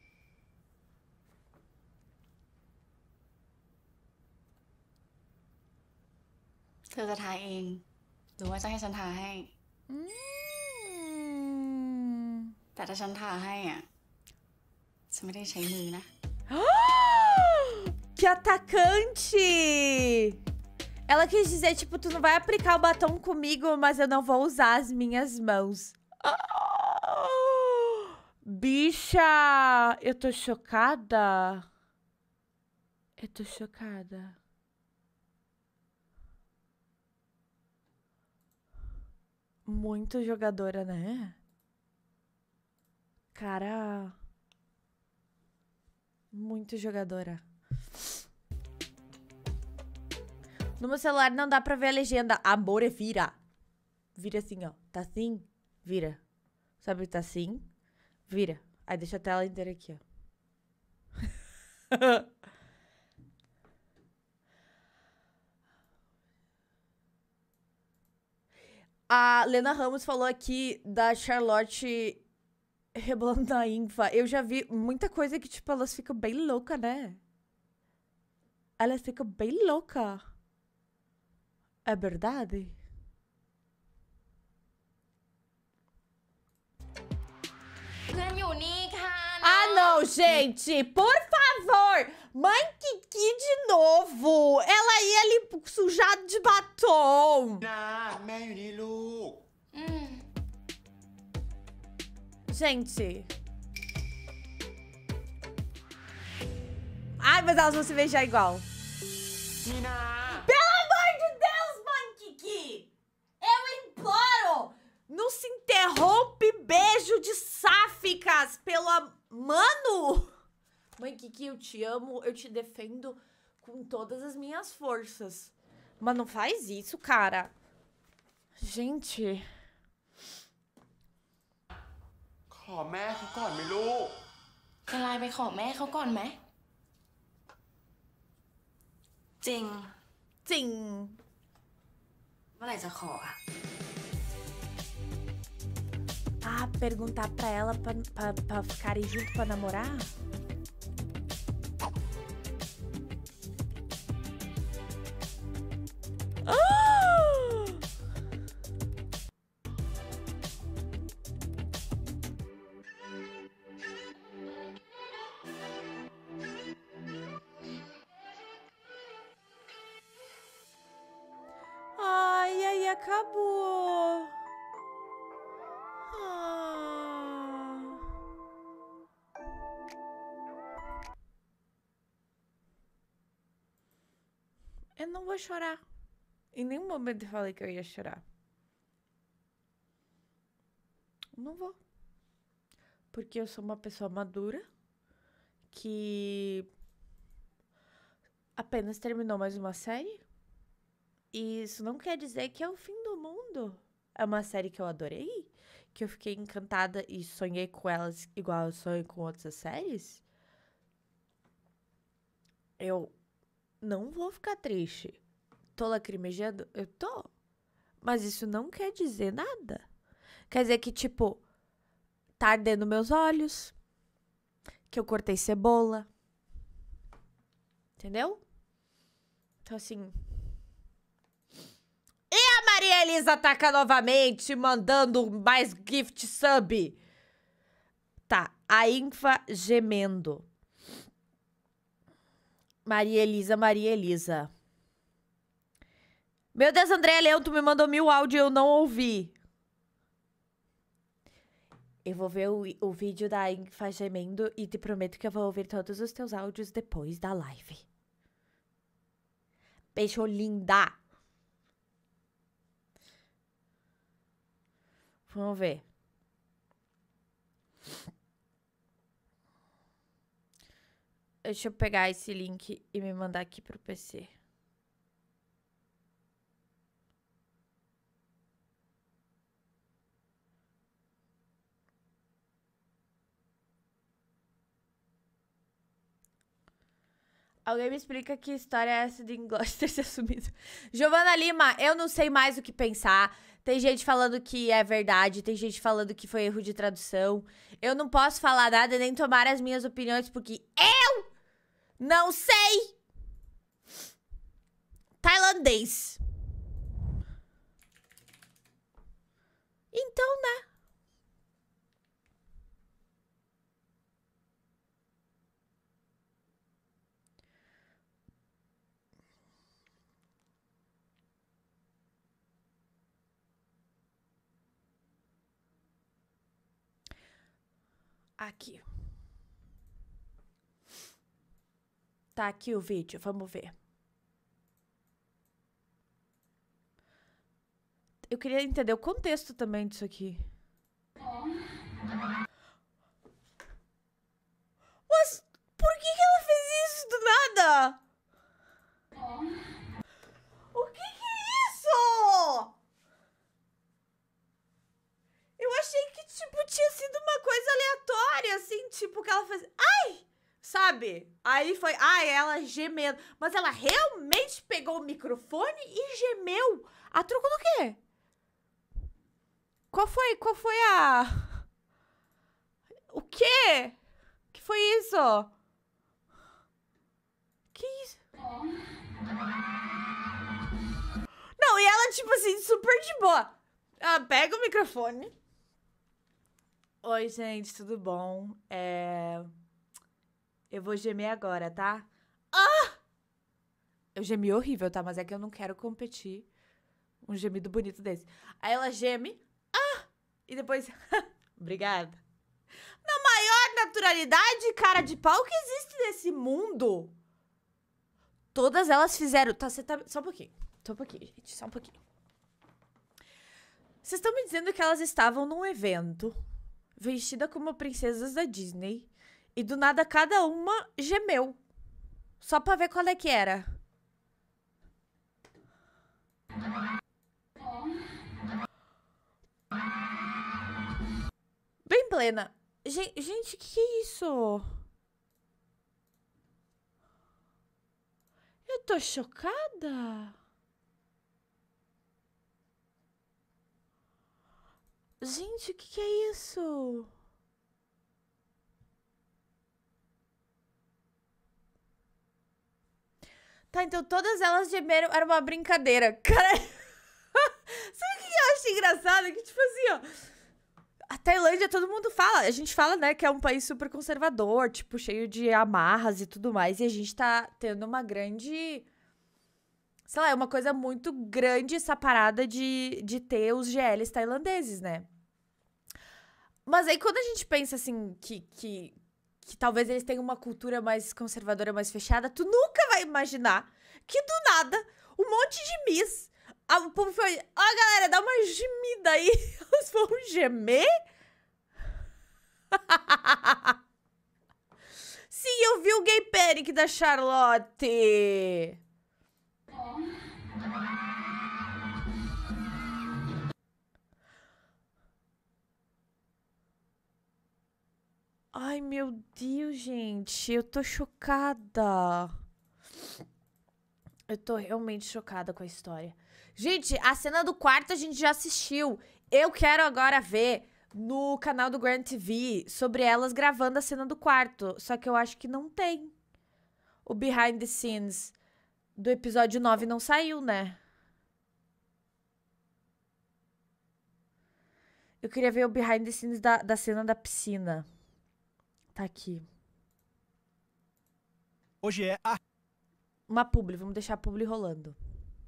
S4: เธอจะทาเอง หรือว่าจะให้ฉันทาให้ แต่ถ้าฉันทาให้อ่ะ ฉันไม่ได้ใช้มือนะ
S1: Que atacante! Ela quis dizer, tipo, tu não vai aplicar o batom comigo, mas eu não vou usar as minhas mãos. Bicha! Eu tô chocada. Eu tô chocada. Muito jogadora, né? Cara... Muito jogadora. No meu celular não dá pra ver a legenda. Amor é vira. Vira assim, ó. Tá assim? Vira. Sabe, tá assim? Vira. Aí deixa a tela inteira aqui, ó. A Lena Ramos falou aqui da Charlotte rebolando na Infa. Eu já vi muita coisa que, tipo, elas ficam bem loucas, né? Elas ficam bem loucas. É verdade? Ah, não, gente! Por favor! Mãe Kiki de novo! Ela ia ali sujada de batom!
S7: นะแม่อยู่นี่ลูก
S1: Gente. Ai, mas elas vão se beijar igual.
S7: มีนา
S1: Pelo amor de Deus, mãe Kiki! Eu imploro! Não se interrompe beijo de sáficas pelo... Mano! Mãe Kiki, eu te amo, eu te defendo com todas as minhas forças. Mas não faz isso, cara. Gente...
S7: ขอแม่เขาก่อนไหมลูก
S3: จะไลน์ไปขอแม่เขาก่อนไหม
S2: จริง
S1: Sim.
S2: เมื่อไหร่จะขออะ
S1: Ah, perguntar pra ela pra ficarem junto pra namorar? Ah! Ai, aí acabou. Ah. Eu não vou chorar. Em nenhum momento eu falei que eu ia chorar. Não vou. Porque eu sou uma pessoa madura que apenas terminou mais uma série. E isso não quer dizer que é o fim do mundo. É uma série que eu adorei, que eu fiquei encantada e sonhei com elas igual eu sonho com outras séries. Eu não vou ficar triste. Tô lacrimejando? Eu tô. Mas isso não quer dizer nada. Quer dizer que, tipo, tá ardendo meus olhos, que eu cortei cebola. Entendeu? Então, assim... E a Maria Elisa ataca novamente, mandando mais gift sub. Tá, a Infa gemendo. Maria Elisa. Meu Deus, Andréa Leão, tu me mandou 1000 áudios e eu não ouvi. Eu vou ver o vídeo da Infa gemendo e te prometo que eu vou ouvir todos os teus áudios depois da live. Beijo, linda. Vamos ver. Deixa eu pegar esse link e me mandar aqui pro PC. Alguém me explica que história é essa de Inglória ter se assumido. Giovana Lima, eu não sei mais o que pensar. Tem gente falando que é verdade, tem gente falando que foi erro de tradução. Eu não posso falar nada nem tomar as minhas opiniões porque eu não sei tailandês. Então, né? Aqui. Tá aqui o vídeo, vamos ver. Eu queria entender o contexto também disso aqui. Mas por que ela fez isso do nada? O que é isso? Eu achei que, tipo, tinha sido uma coisa aleatória, assim, tipo, que ela fez... Ai! Sabe? Aí foi... Ai, ela gemendo. Mas ela realmente pegou o microfone e gemeu. A troco do quê? Qual foi a... O quê? Que foi isso? Que isso? Não, e ela, tipo assim, super de boa. Ela pega o microfone... Oi, gente, tudo bom? Eu vou gemer agora, tá? Ah! Eu gemi horrível, tá? Mas é que eu não quero competir um gemido bonito desse. Aí ela geme. Ah! E depois... Obrigada. Na maior naturalidade, cara de pau que existe nesse mundo. Todas elas fizeram... Tá, você tá... Só um pouquinho. Só um pouquinho, gente. Só um pouquinho. Vocês estão me dizendo que elas estavam num evento... Vestida como princesas da Disney. E do nada cada uma gemeu. Só pra ver qual é que era. Bem plena. Gente, que é isso? Eu tô chocada. Gente, o que é isso? Tá, então todas elas gemeram. Era uma brincadeira. Cara, sabe o que eu acho engraçado? Que tipo assim, ó. A Tailândia, todo mundo fala. A gente fala, né, que é um país super conservador, tipo, cheio de amarras e tudo mais. E a gente tá tendo uma grande... Sei lá, é uma coisa muito grande essa parada de ter os GLs tailandeses, né? Mas aí quando a gente pensa assim que talvez eles tenham uma cultura mais conservadora, mais fechada, tu nunca vai imaginar que do nada um monte de Miss, o povo foi, ó galera, dá uma gemida aí, elas vão gemer? Sim, eu vi o Gay Panic da Charlotte. Ai, meu Deus, gente. Eu tô chocada. Eu tô realmente chocada com a história. Gente, a cena do quarto a gente já assistiu. Eu quero agora ver no canal do Grand TV sobre elas gravando a cena do quarto. Só que eu acho que não tem o behind the scenes do episódio 9 não saiu, né? Eu queria ver o behind the scenes da cena da piscina. Tá aqui.
S8: Hoje é a...
S1: Uma publi, vamos deixar a publi rolando.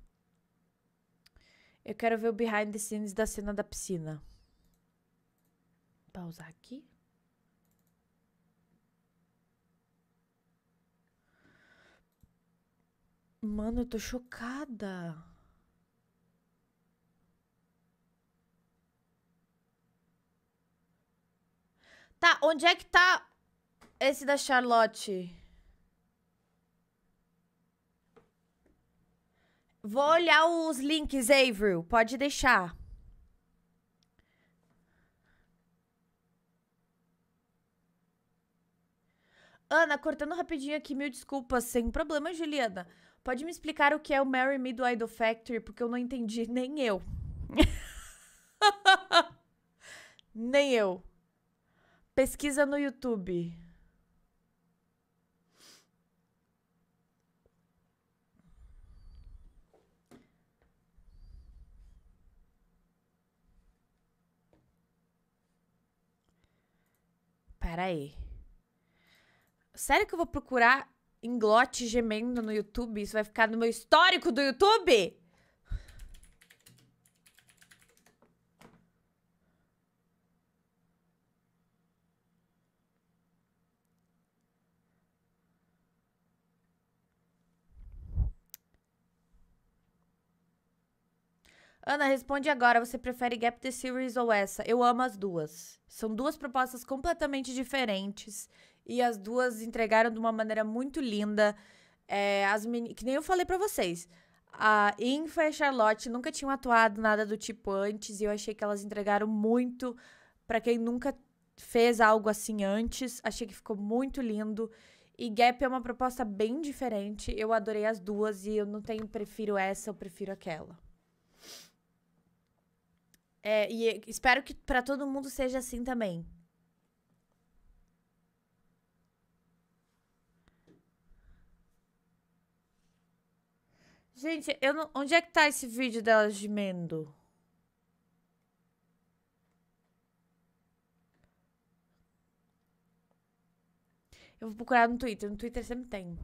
S1: Eu quero ver o behind the scenes da cena da piscina. Pausar aqui. Mano, eu tô chocada. Tá, onde é que tá esse da Charlotte? Vou olhar os links, Avril. Pode deixar. Ana, cortando rapidinho aqui, mil desculpas. Sem problema, Juliana. Pode me explicar o que é o Marry Me do Idol Factory? Porque eu não entendi, nem eu. Nem eu. Pesquisa no YouTube. Pera aí. Sério que eu vou procurar Inglote gemendo no YouTube? Isso vai ficar no meu histórico do YouTube? Ana, responde agora. Você prefere Gap The Series ou essa? Eu amo as duas. São duas propostas completamente diferentes. E as duas entregaram de uma maneira muito linda. Que nem eu falei pra vocês. A Infa e a Charlotte nunca tinham atuado nada do tipo antes. E eu achei que elas entregaram muito. Pra quem nunca fez algo assim antes. Achei que ficou muito lindo. E Gap é uma proposta bem diferente. Eu adorei as duas. E eu não prefiro essa, eu prefiro aquela. E espero que pra todo mundo seja assim também. Gente, onde é que tá esse vídeo delas gemendo? Eu vou procurar no Twitter. No Twitter sempre tem.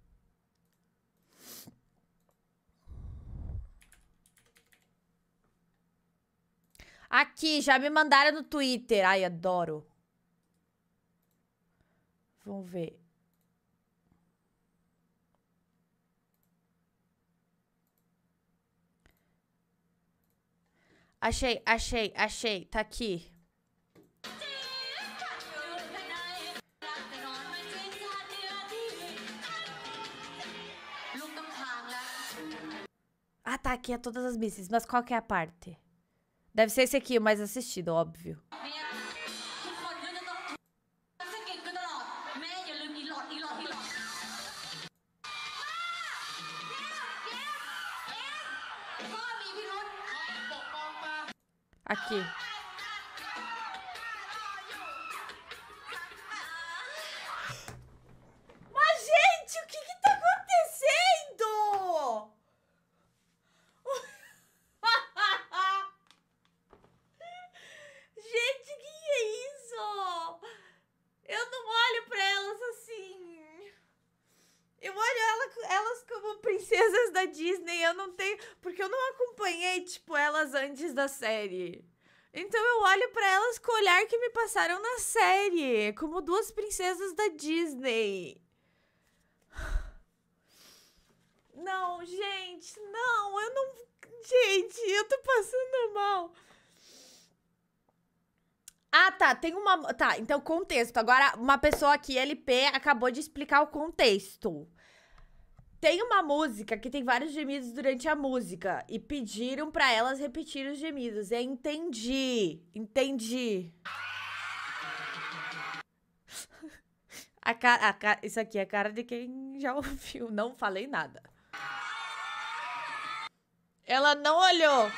S1: Aqui, já me mandaram no Twitter. Ai, adoro. Vamos ver. Achei. Tá aqui. Ah, tá. Aqui é todas as misses. Mas qual que é a parte? Deve ser esse aqui, o mais assistido, óbvio. Aqui. Mas, gente, o que tá acontecendo? Gente, que é isso? Eu não olho pra elas assim. Eu olho elas como princesas da Disney. Eu não tenho... Porque eu não acompanhei, tipo, elas antes da série. Então eu olho pra elas com o olhar que me passaram na série. Como duas princesas da Disney. Não, gente. Não, eu não... Gente, eu tô passando mal. Ah, tá. Tem uma... Tá, então contexto. Agora, uma pessoa aqui, LP, acabou de explicar o contexto. Tem uma música que tem vários gemidos durante a música. E pediram pra elas repetir os gemidos. Entendi. Isso aqui é a cara de quem já ouviu. Não falei nada. Ela não olhou.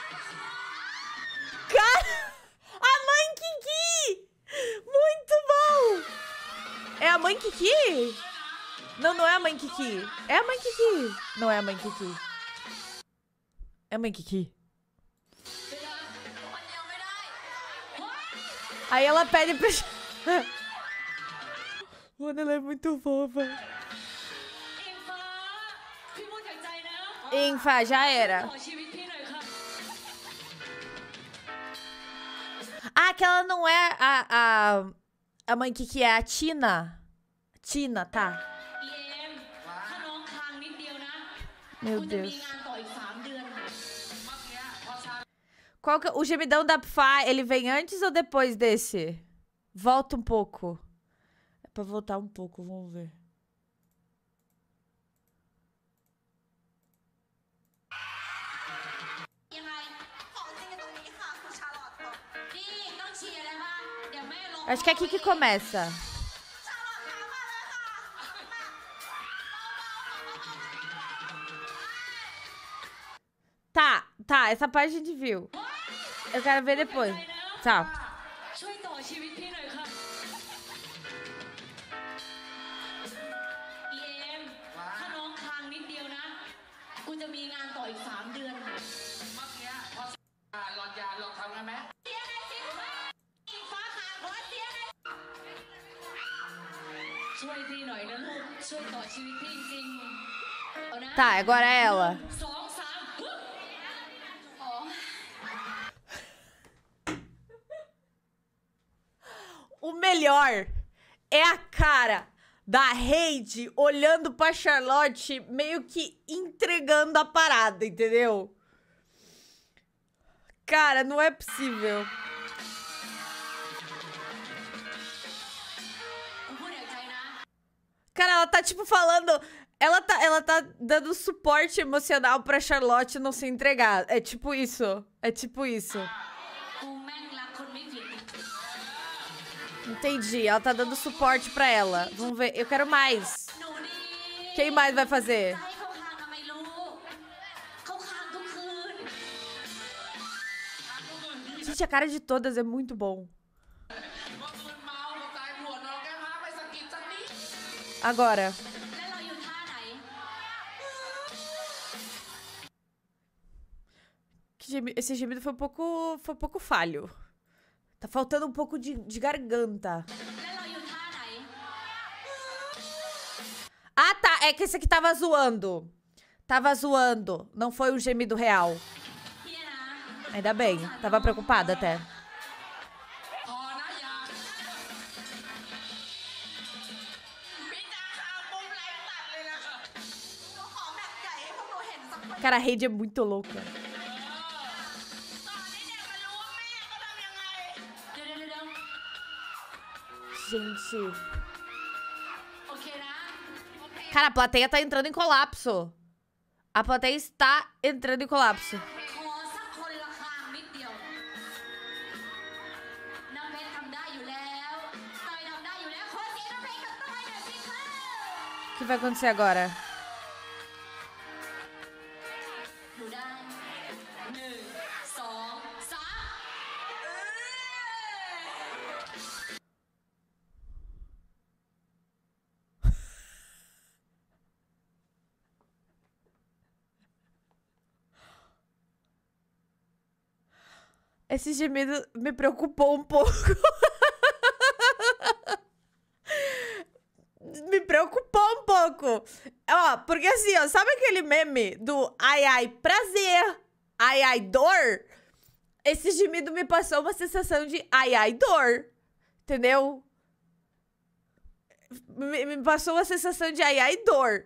S1: Cara... A mãe Kiki! Muito bom! É a mãe Kiki? Não, não é a mãe Kiki. É a mãe Kiki. Não é a mãe Kiki. É a mãe Kiki. Aí ela pede pra... Mano, ela é muito fofa. Infa, já era. Ah, aquela não é a mãe que é a Tina. Tina, tá. Meu Deus. Qual que, o gemidão da Pfá, ele vem antes ou depois desse? Volta um pouco. É pra voltar um pouco, vamos ver. Acho que é aqui que começa. Tá, essa parte a gente viu. Eu quero ver depois. Tchau. Tá, agora é ela. O melhor é a cara da Heidi olhando pra Charlotte, meio que entregando a parada, entendeu? Cara, não é possível. Cara, ela tá tipo falando... Ela tá dando suporte emocional pra Charlotte não se entregar. É tipo isso. É tipo isso. Entendi. Ela tá dando suporte pra ela. Vamos ver. Eu quero mais. Quem mais vai fazer? Gente, a cara de todas é muito bom. Agora. Esse gemido foi um pouco falho. Tá faltando um pouco de garganta. Ah, tá. É que esse aqui tava zoando. Tava zoando. Não foi um gemido real. Ainda bem. Tava preocupada até. Cara, a Heidi é muito louca. Gente. Cara, a plateia tá entrando em colapso. A plateia está entrando em colapso. O que vai acontecer agora? Esse gemido me preocupou um pouco. Me preocupou um pouco. Ó, porque assim, ó, sabe aquele meme do ai, ai, prazer, ai, ai, dor? Esse gemido me passou uma sensação de ai, ai, dor. Entendeu? Me passou uma sensação de ai, ai, dor.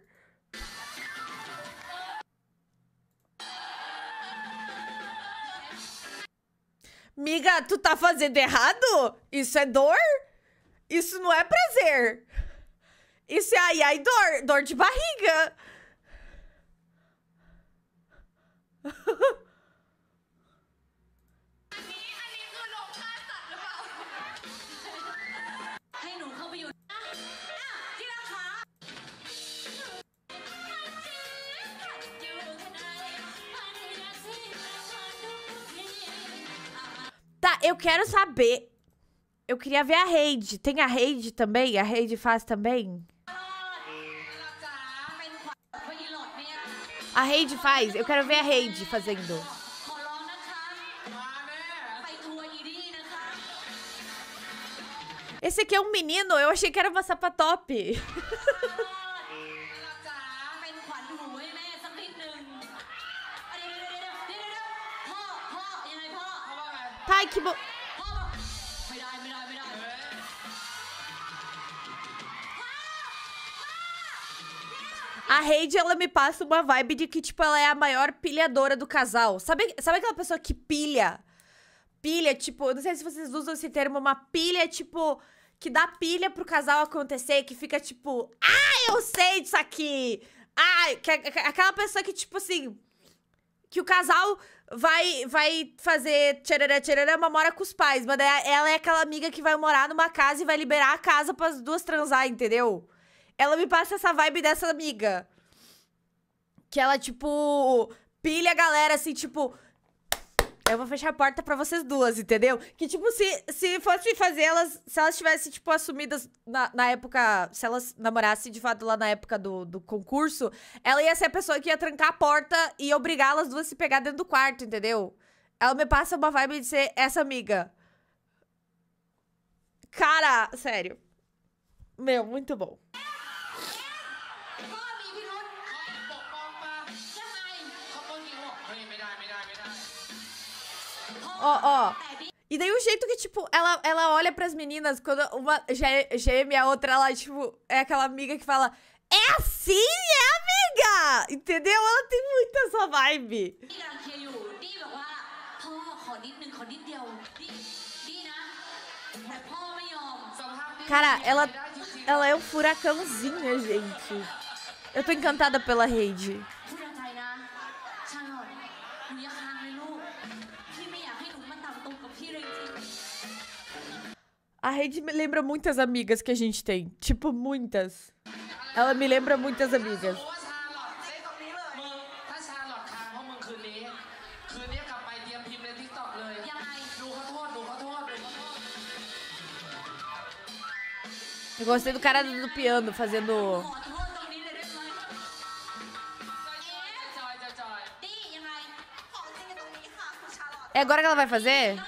S1: Miga, tu tá fazendo errado? Isso é dor? Isso não é prazer. Isso é ai, ai, dor. Dor de barriga. Tá, eu quero saber. Eu queria ver a Heidi. Tem a Heidi também? A Heidi faz também? A Heidi faz. Eu quero ver a Heidi fazendo. Esse aqui é um menino. Eu achei que era uma sapatop. Ai, que bom. A Heidi, ela me passa uma vibe de que, tipo, ela é a maior pilhadora do casal. Sabe aquela pessoa que pilha? Pilha, tipo, não sei se vocês usam esse termo, uma pilha, tipo, que dá pilha pro casal acontecer, que fica, tipo, eu sei disso aqui. Aquela pessoa que, tipo, assim, que o casal vai fazer tcharará, mora com os pais, mas ela é aquela amiga que vai morar numa casa e vai liberar a casa pras duas transar, entendeu? Ela me passa essa vibe dessa amiga. Que ela, tipo, pilha a galera, assim, tipo... Eu vou fechar a porta pra vocês duas, entendeu? Que, tipo, se fosse fazer elas... Se elas tivessem, tipo, assumidas na época... Se elas namorassem, de fato, lá na época do concurso... Ela ia ser a pessoa que ia trancar a porta e obrigar elas duas a se pegar dentro do quarto, entendeu? Ela me passa uma vibe de ser essa amiga. Cara, sério. Meu, muito bom. Ó. E daí o jeito que, tipo, ela olha pras meninas, quando uma geme a outra, ela, tipo, é aquela amiga que fala, é assim, amiga! Entendeu? Ela tem muito essa vibe. Cara, ela é um furacãozinho, gente. Eu tô encantada pela Heidi. A Heidi me lembra muitas amigas que a gente tem. Tipo, muitas. Ela me lembra muitas amigas. Eu gostei do cara do piano fazendo... É agora que ela vai fazer?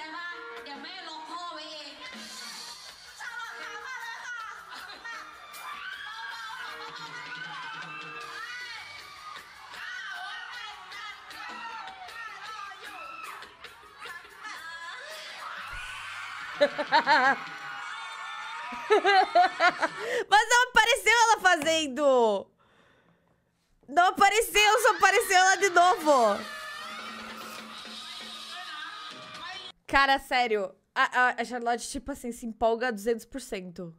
S1: Mas não apareceu ela fazendo. Não apareceu, só apareceu ela de novo. Cara, sério. A Charlotte, tipo assim, se empolga 200%.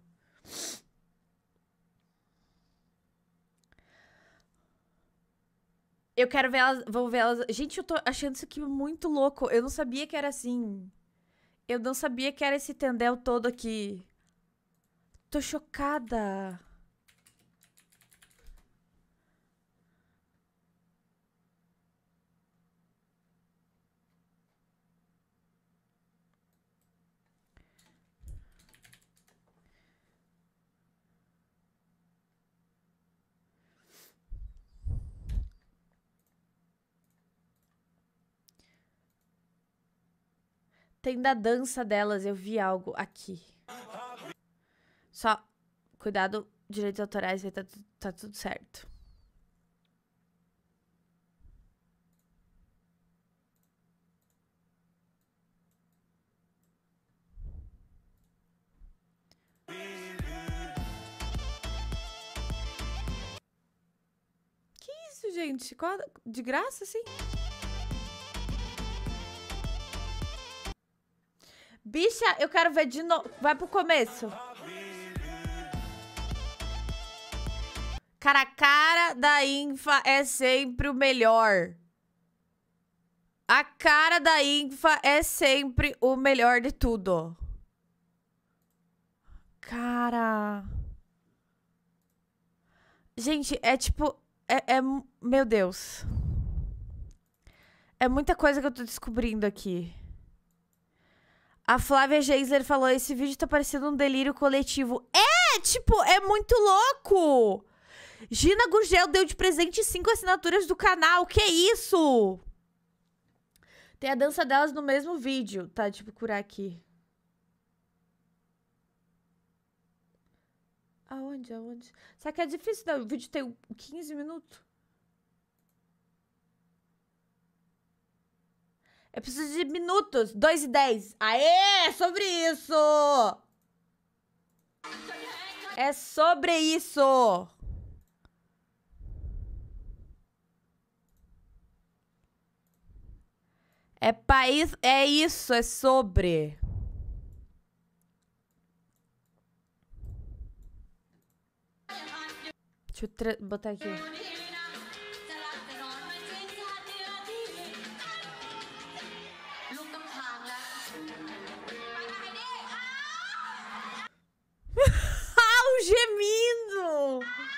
S1: Eu quero ver elas, vou ver elas. Gente, eu tô achando isso aqui muito louco. Eu não sabia que era assim. Eu não sabia que era esse tendel todo aqui. Tô chocada. Tem da dança delas, eu vi algo aqui. Só, cuidado, direitos autorais, tá tudo certo. Que isso, gente? De graça, assim? Bicha, eu quero ver de novo. Vai pro começo. Cara, a cara da Infa é sempre o melhor. A cara da Infa é sempre o melhor de tudo. Cara. Gente, é tipo... Meu Deus. É muita coisa que eu tô descobrindo aqui. A Flávia Geisler falou, esse vídeo tá parecendo um delírio coletivo. É, tipo, é muito louco. Gina Gurgel deu de presente 5 assinaturas do canal. Que isso? Tem a dança delas no mesmo vídeo. Tá, deixa eu procurar aqui. Aonde? Será que é difícil? Não, o vídeo tem 15 minutos. Eu preciso de minutos. 2 e 10. Aê! É sobre isso! É sobre isso! É país... É isso, é sobre... Deixa eu botar aqui. Ah, o gemido!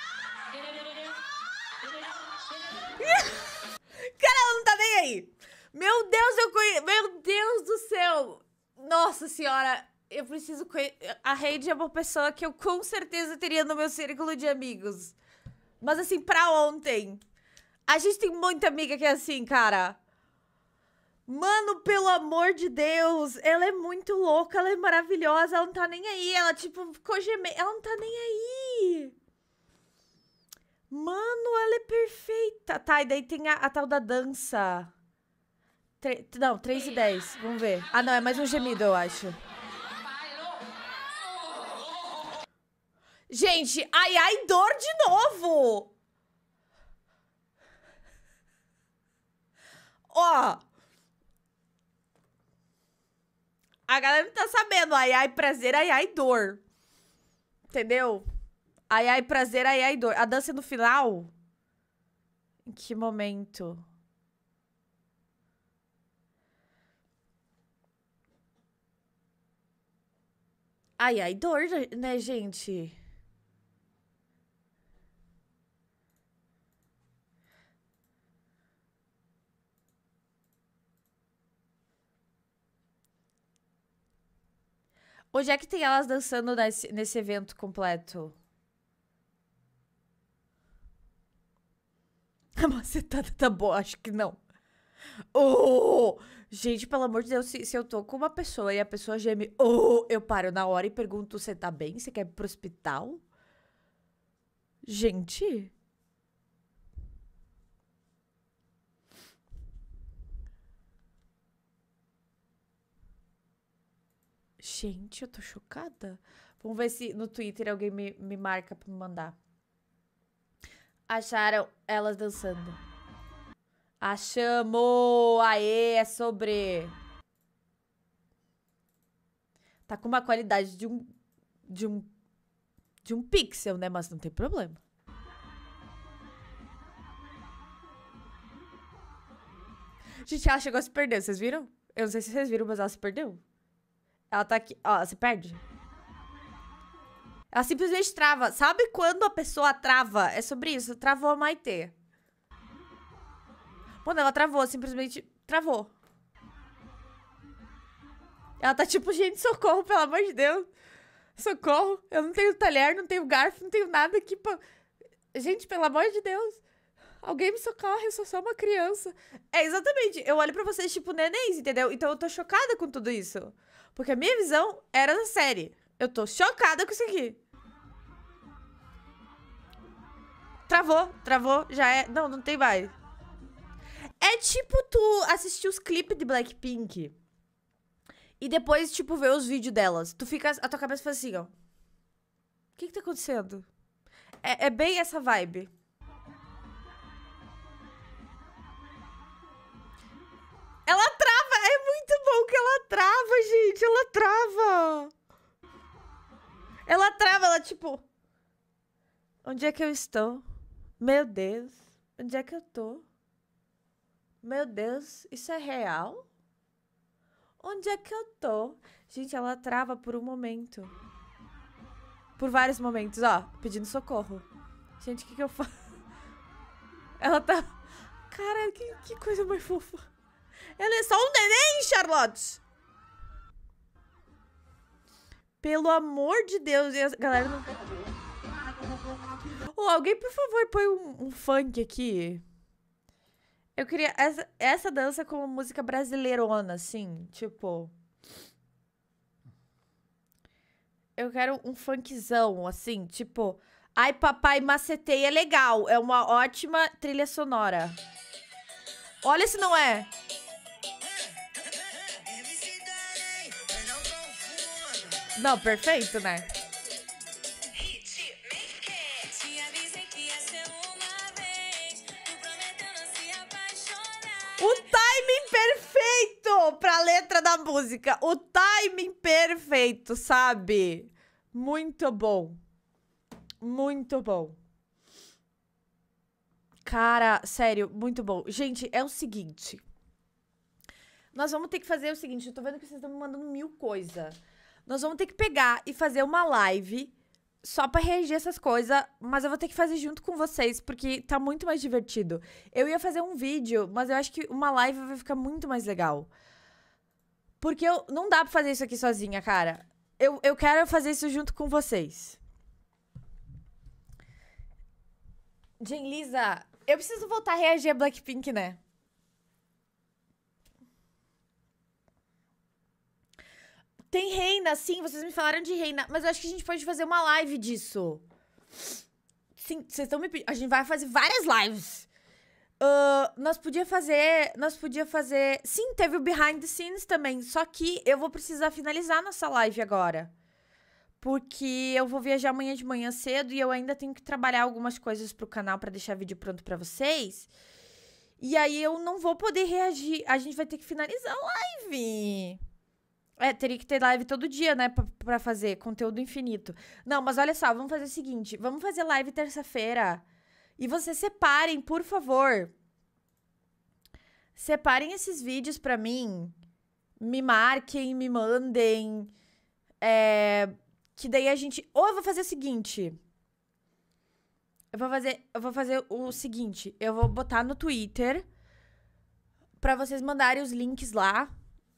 S1: Cara, ela não tá nem aí. Meu Deus, Meu Deus do céu. Nossa senhora, eu preciso... A Heidi é uma pessoa que eu com certeza teria no meu círculo de amigos. Mas assim, pra ontem. A gente tem muita amiga que é assim, cara. Mano, pelo amor de Deus. Ela é muito louca, ela é maravilhosa. Ela não tá nem aí. Ela, tipo, ficou gemendo. Ela não tá nem aí. Mano, ela é perfeita. Tá, e daí tem a tal da dança. Não, 3 e 10. Vamos ver. Ah, não, é mais um gemido, eu acho. Gente, ai, dor de novo! Ó. A galera não tá sabendo. Ai, prazer, ai, dor. Entendeu? Ai, prazer, ai, dor. A dança no final? Em que momento? Ai, dor, né, gente? Onde é que tem elas dançando nesse evento completo? A macetada tá boa, acho que não. Oh! Gente, pelo amor de Deus, se eu tô com uma pessoa e a pessoa geme, eu paro na hora e pergunto, você tá bem? Você quer ir pro hospital? Gente... Gente, eu tô chocada. Vamos ver se no Twitter alguém me marca pra me mandar. Acharam elas dançando. Achamos! Aê, é sobre... Tá com uma qualidade de um pixel, né? Mas não tem problema. Gente, ela chegou a se perder, vocês viram? Eu não sei se vocês viram, mas ela se perdeu. Ela tá aqui... Ó, se perde. Ela simplesmente trava. Sabe quando a pessoa trava? É sobre isso. Travou a Maitê. Mano, ela travou. Simplesmente travou. Ela tá tipo, gente, socorro, pelo amor de Deus. Socorro. Eu não tenho talher, não tenho garfo, não tenho nada aqui pra... Gente, pelo amor de Deus. Alguém me socorre, eu sou só uma criança. É, exatamente. Eu olho pra vocês tipo nenéns, entendeu? Então eu tô chocada com tudo isso. Porque a minha visão era da série. Eu tô chocada com isso aqui. Travou, já é... Não tem mais. É tipo tu assistir os clipes de Blackpink e depois, tipo, ver os vídeos delas. Tu fica... A tua cabeça faz assim, ó. O que tá acontecendo? É bem essa vibe. Ela trava! É muito bom que ela trava, gente! Ela trava! Ela trava, ela tipo... Onde é que eu estou? Meu Deus. Onde é que eu tô? Meu Deus, isso é real? Onde é que eu tô? Gente, ela trava por um momento. Por vários momentos, ó. Pedindo socorro. Gente, o que eu faço? Ela tá... Cara, que coisa mais fofa. Ela é só um neném, Charlotte! Pelo amor de Deus. E a galera não... Alguém, por favor, põe um funk aqui. Eu queria essa dança com música brasileirona, assim, tipo... Eu quero um funkzão, assim, tipo... Ai, papai, macetei é legal. É uma ótima trilha sonora. Olha se não é. Não, perfeito, né? O timing perfeito pra letra da música. O timing perfeito, sabe? Muito bom. Muito bom. Cara, sério, muito bom. Gente, é o seguinte. Nós vamos ter que fazer o seguinte. Eu tô vendo que vocês estão me mandando 1000 coisas. Nós vamos ter que pegar e fazer uma live só pra reagir essas coisas, mas eu vou ter que fazer junto com vocês, porque tá muito mais divertido. Eu ia fazer um vídeo, mas eu acho que uma live vai ficar muito mais legal. Porque não dá pra fazer isso aqui sozinha, cara. Eu quero fazer isso junto com vocês. Lisa, eu preciso voltar a reagir a Blackpink, né? Tem Reina, sim, vocês me falaram de Reina, mas eu acho que a gente pode fazer uma live disso. Sim, vocês estão me pedindo. A gente vai fazer várias lives. Nós podia fazer... Sim, teve o Behind the Scenes também, só que eu vou precisar finalizar nossa live agora. Porque eu vou viajar amanhã de manhã cedo e eu ainda tenho que trabalhar algumas coisas pro canal pra deixar vídeo pronto pra vocês. E aí eu não vou poder reagir. A gente vai ter que finalizar a live. Teria que ter live todo dia, né? Pra fazer conteúdo infinito. Não, mas olha só, vamos fazer o seguinte. Vamos fazer live terça-feira. E vocês separem, por favor. Separem esses vídeos pra mim. Me marquem, me mandem. Que daí a gente... Ou eu vou fazer o seguinte. Eu vou fazer o seguinte. Eu vou botar no Twitter pra vocês mandarem os links lá.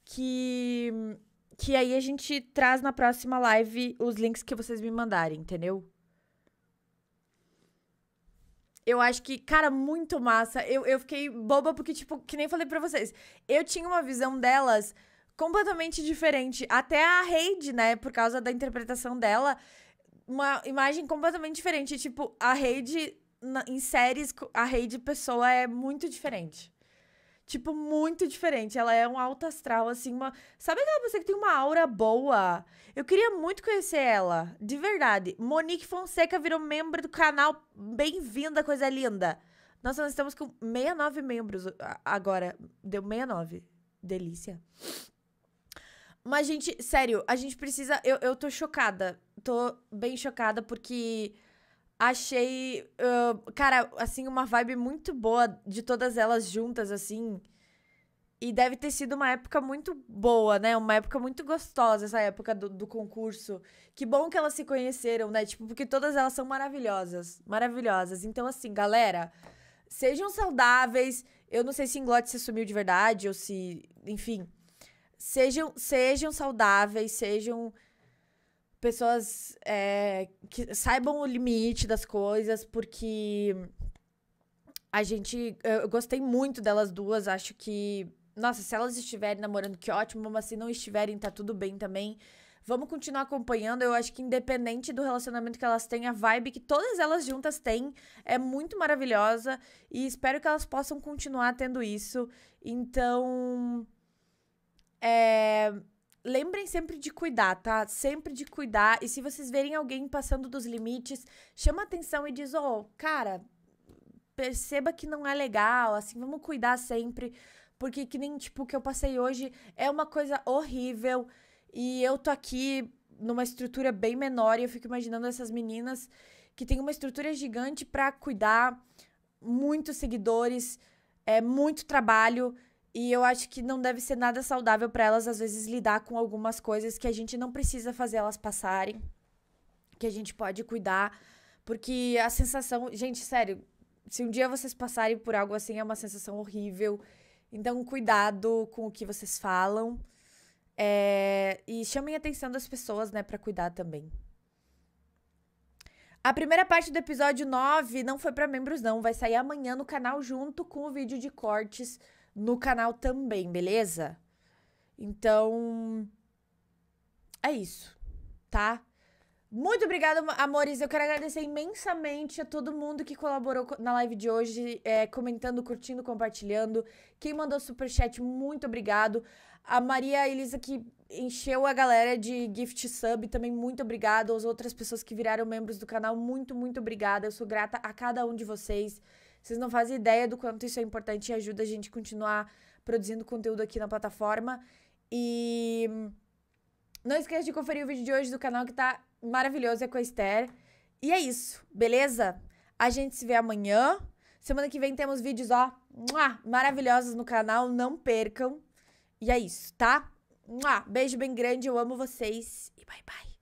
S1: Que aí a gente traz na próxima live os links que vocês me mandarem, entendeu? Eu acho que, cara, muito massa. Eu fiquei boba porque, tipo, que nem falei pra vocês. Eu tinha uma visão delas completamente diferente. Até a Heidi, né, por causa da interpretação dela, uma imagem completamente diferente. Tipo, a Heidi, em séries, a Heidi pessoa é muito diferente. Tipo, muito diferente. Ela é um alto astral, assim, uma... Sabe aquela pessoa que tem uma aura boa? Eu queria muito conhecer ela, de verdade. Monique Fonseca virou membro do canal. Bem-vinda, coisa linda. Nossa, nós estamos com 69 membros agora. Deu 69. Delícia. Mas, gente, sério, a gente precisa... Eu tô chocada. Tô bem chocada porque... Achei, cara, assim, uma vibe muito boa de todas elas juntas, assim. E deve ter sido uma época muito boa, né? Uma época muito gostosa, essa época do concurso. Que bom que elas se conheceram, né? Tipo, porque todas elas são maravilhosas. Maravilhosas. Então, assim, galera, sejam saudáveis. Eu não sei se Inglote se assumiu de verdade ou se... Enfim. Sejam saudáveis, sejam... Pessoas que saibam o limite das coisas, porque eu gostei muito delas duas, acho que, nossa, se elas estiverem namorando, que ótimo, mas se não estiverem, tá tudo bem também. Vamos continuar acompanhando, eu acho que independente do relacionamento que elas têm, a vibe que todas elas juntas têm é muito maravilhosa e espero que elas possam continuar tendo isso. Então, lembrem sempre de cuidar, tá? Sempre de cuidar. E se vocês verem alguém passando dos limites, chama atenção e diz, cara, perceba que não é legal, assim, vamos cuidar sempre. Porque que nem, tipo, o que eu passei hoje é uma coisa horrível. E eu tô aqui numa estrutura bem menor e eu fico imaginando essas meninas que têm uma estrutura gigante pra cuidar, muitos seguidores, muito trabalho. E eu acho que não deve ser nada saudável pra elas, às vezes, lidar com algumas coisas que a gente não precisa fazer elas passarem. Que a gente pode cuidar. Porque a sensação... Gente, sério, se um dia vocês passarem por algo assim, é uma sensação horrível. Então, cuidado com o que vocês falam. E chamem a atenção das pessoas, né, pra cuidar também. A primeira parte do episódio 9 não foi pra membros, não. Vai sair amanhã no canal junto com o vídeo de cortes no canal também, beleza? Então, é isso, tá? Muito obrigada, amores. Eu quero agradecer imensamente a todo mundo que colaborou na live de hoje, comentando, curtindo, compartilhando. Quem mandou superchat, muito obrigado. A Maria Elisa, que encheu a galera de gift sub, também muito obrigada. As outras pessoas que viraram membros do canal, muito, muito obrigada. Eu sou grata a cada um de vocês. Vocês não fazem ideia do quanto isso é importante e ajuda a gente a continuar produzindo conteúdo aqui na plataforma. E não esqueça de conferir o vídeo de hoje do canal, que tá maravilhoso, é com a Esther. E é isso, beleza? A gente se vê amanhã. Semana que vem temos vídeos, ó, maravilhosos no canal, não percam. E é isso, tá? Beijo bem grande, eu amo vocês e bye bye.